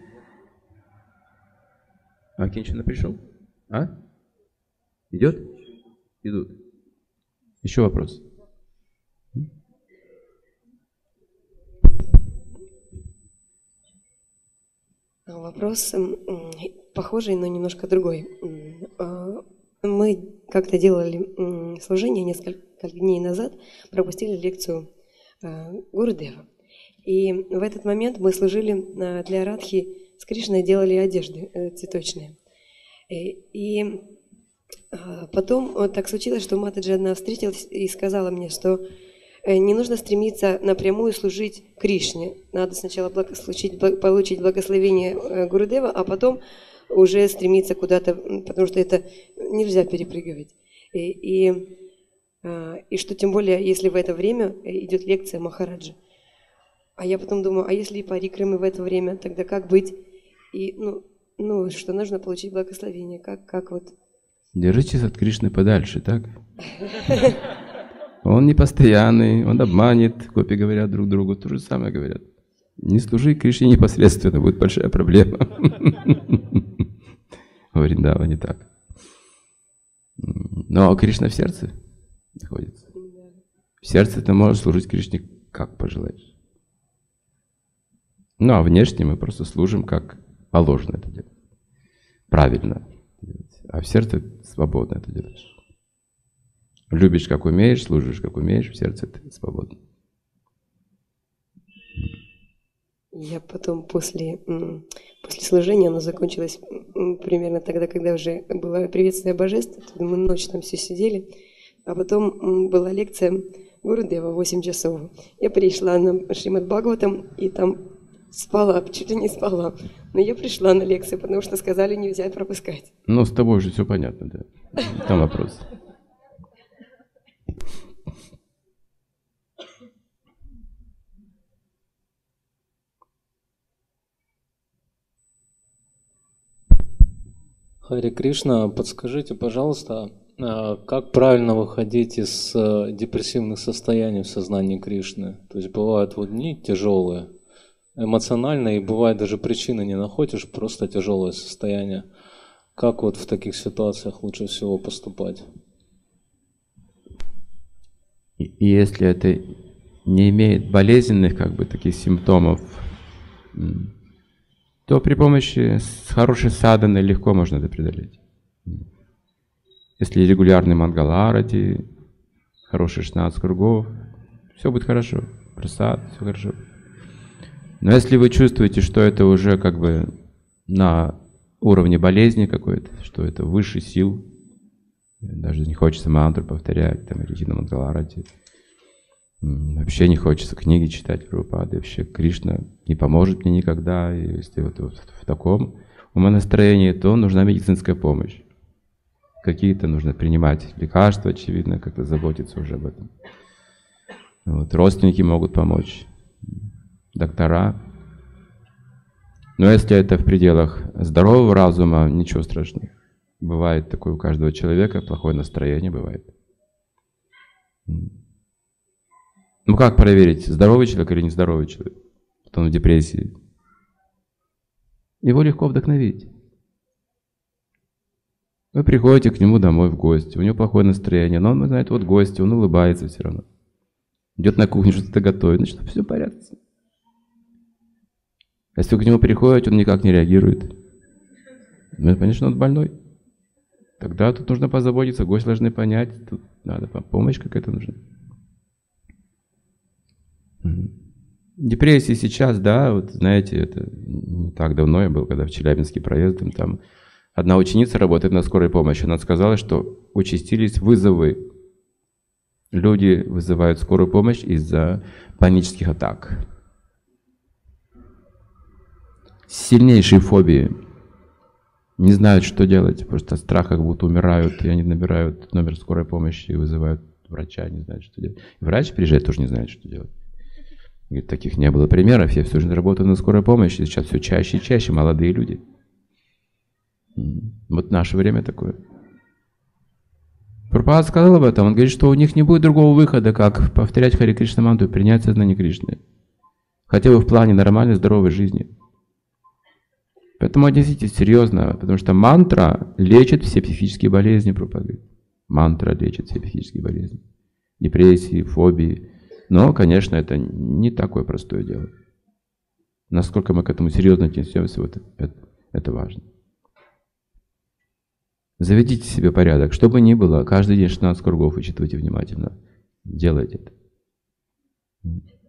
А Кинчина пришел? А? Идет? Идут. Еще вопрос.
Вопрос похожий, но немножко другой. Мы как-то делали служение несколько дней назад, пропустили лекцию Гурудева. И в этот момент мы служили для Радхи с Кришной, делали одежды цветочные. И потом так случилось, что Матаджи одна встретилась и сказала мне, что не нужно стремиться напрямую служить Кришне. Надо сначала благословить, получить благословение Гурудева, а потом уже стремиться куда-то, потому что это нельзя перепрыгивать. И, и, и что тем более, если в это время идет лекция Махараджи. А я потом думаю, а если и парикрамы в это время, тогда как быть? И, ну, ну, что нужно получить благословение, как, как вот...
Держитесь от Кришны подальше, так? Он непостоянный, он обманет, гопи говорят друг другу, то же самое говорят. Не служи Кришне непосредственно, будет большая проблема. Вриндава не так. Но Кришна в сердце находится. В сердце ты можешь служить Кришне как пожелаешь. Ну а внешне мы просто служим как положено это делать. Правильно. А в сердце свободно это делаешь. Любишь, как умеешь, служишь, как умеешь, в сердце ты свободен.
Я потом после, после служения, оно закончилось примерно тогда, когда уже было приветствие божеств, мы ночь там все сидели, а потом была лекция Гурудева восемь часов. Я пришла на Шримад Бхагаватам и там спала, чуть ли не спала. Но я пришла на лекцию, потому что сказали нельзя пропускать.
Ну, с тобой же все понятно, да. Там вопрос.
Харе Кришна, подскажите, пожалуйста, как правильно выходить из депрессивных состояний в сознании Кришны? То есть бывают вот дни тяжелые, эмоциональные, и бывает даже причины не находишь, просто тяжелое состояние. Как вот в таких ситуациях лучше всего поступать?
И если это не имеет болезненных как бы таких симптомов, то при помощи хорошей садханы легко можно это преодолеть. Если регулярный мангаларати, хороший шестнадцать кругов, все будет хорошо. Прасад, все хорошо. Но если вы чувствуете, что это уже как бы на уровне болезни какой-то, что это выше сил, даже не хочется мантру повторять, там, Рихина Мангаларати, вообще не хочется книги читать Прабхупады, вообще Кришна не поможет мне никогда, и если вот, вот в таком умонастроении, то нужна медицинская помощь. Какие-то нужно принимать лекарства, очевидно, как-то заботиться уже об этом. Вот, родственники могут помочь, доктора. Но если это в пределах здорового разума, ничего страшного. Бывает такое у каждого человека, плохое настроение бывает. Ну как проверить, здоровый человек или нездоровый человек? Вот он в депрессии. Его легко вдохновить. Вы приходите к нему домой в гости, у него плохое настроение, но он, знаете, вот гость, он улыбается все равно. Идет на кухню, что-то готовит, значит, все в порядке. Если вы к нему приходите, он никак не реагирует. Ну, конечно, он больной. Тогда тут нужно позаботиться, гости должны понять, тут надо помощь какая-то нужна. Депрессии сейчас, да, вот знаете, это не так давно я был, когда в Челябинске проездом, там одна ученица работает на скорой помощи, она сказала, что участились вызовы. Люди вызывают скорую помощь из-за панических атак. Сильнейшие фобии. Не знают, что делать, просто страх, как будто умирают, и они набирают номер скорой помощи и вызывают врача, не знают, что делать. И врач приезжает, тоже не знает, что делать. Говорит, таких не было примеров, я всю жизнь работаю на скорой помощи, сейчас все чаще и чаще молодые люди. Вот наше время такое. Прабхупада сказал об этом, он говорит, что у них не будет другого выхода, как повторять Харе Кришна мантру и принять сознание Кришны. Хотя бы в плане нормальной, здоровой жизни. Поэтому отнеситесь серьезно, потому что мантра лечит все психические болезни, Прабхупада говорит. Мантра лечит все психические болезни. Депрессии, фобии. Но, конечно, это не такое простое дело. Насколько мы к этому серьезно отнесемся, вот это, это важно. Заведите себе порядок. Что бы ни было, каждый день шестнадцать кругов, учитывайте внимательно. Делайте это.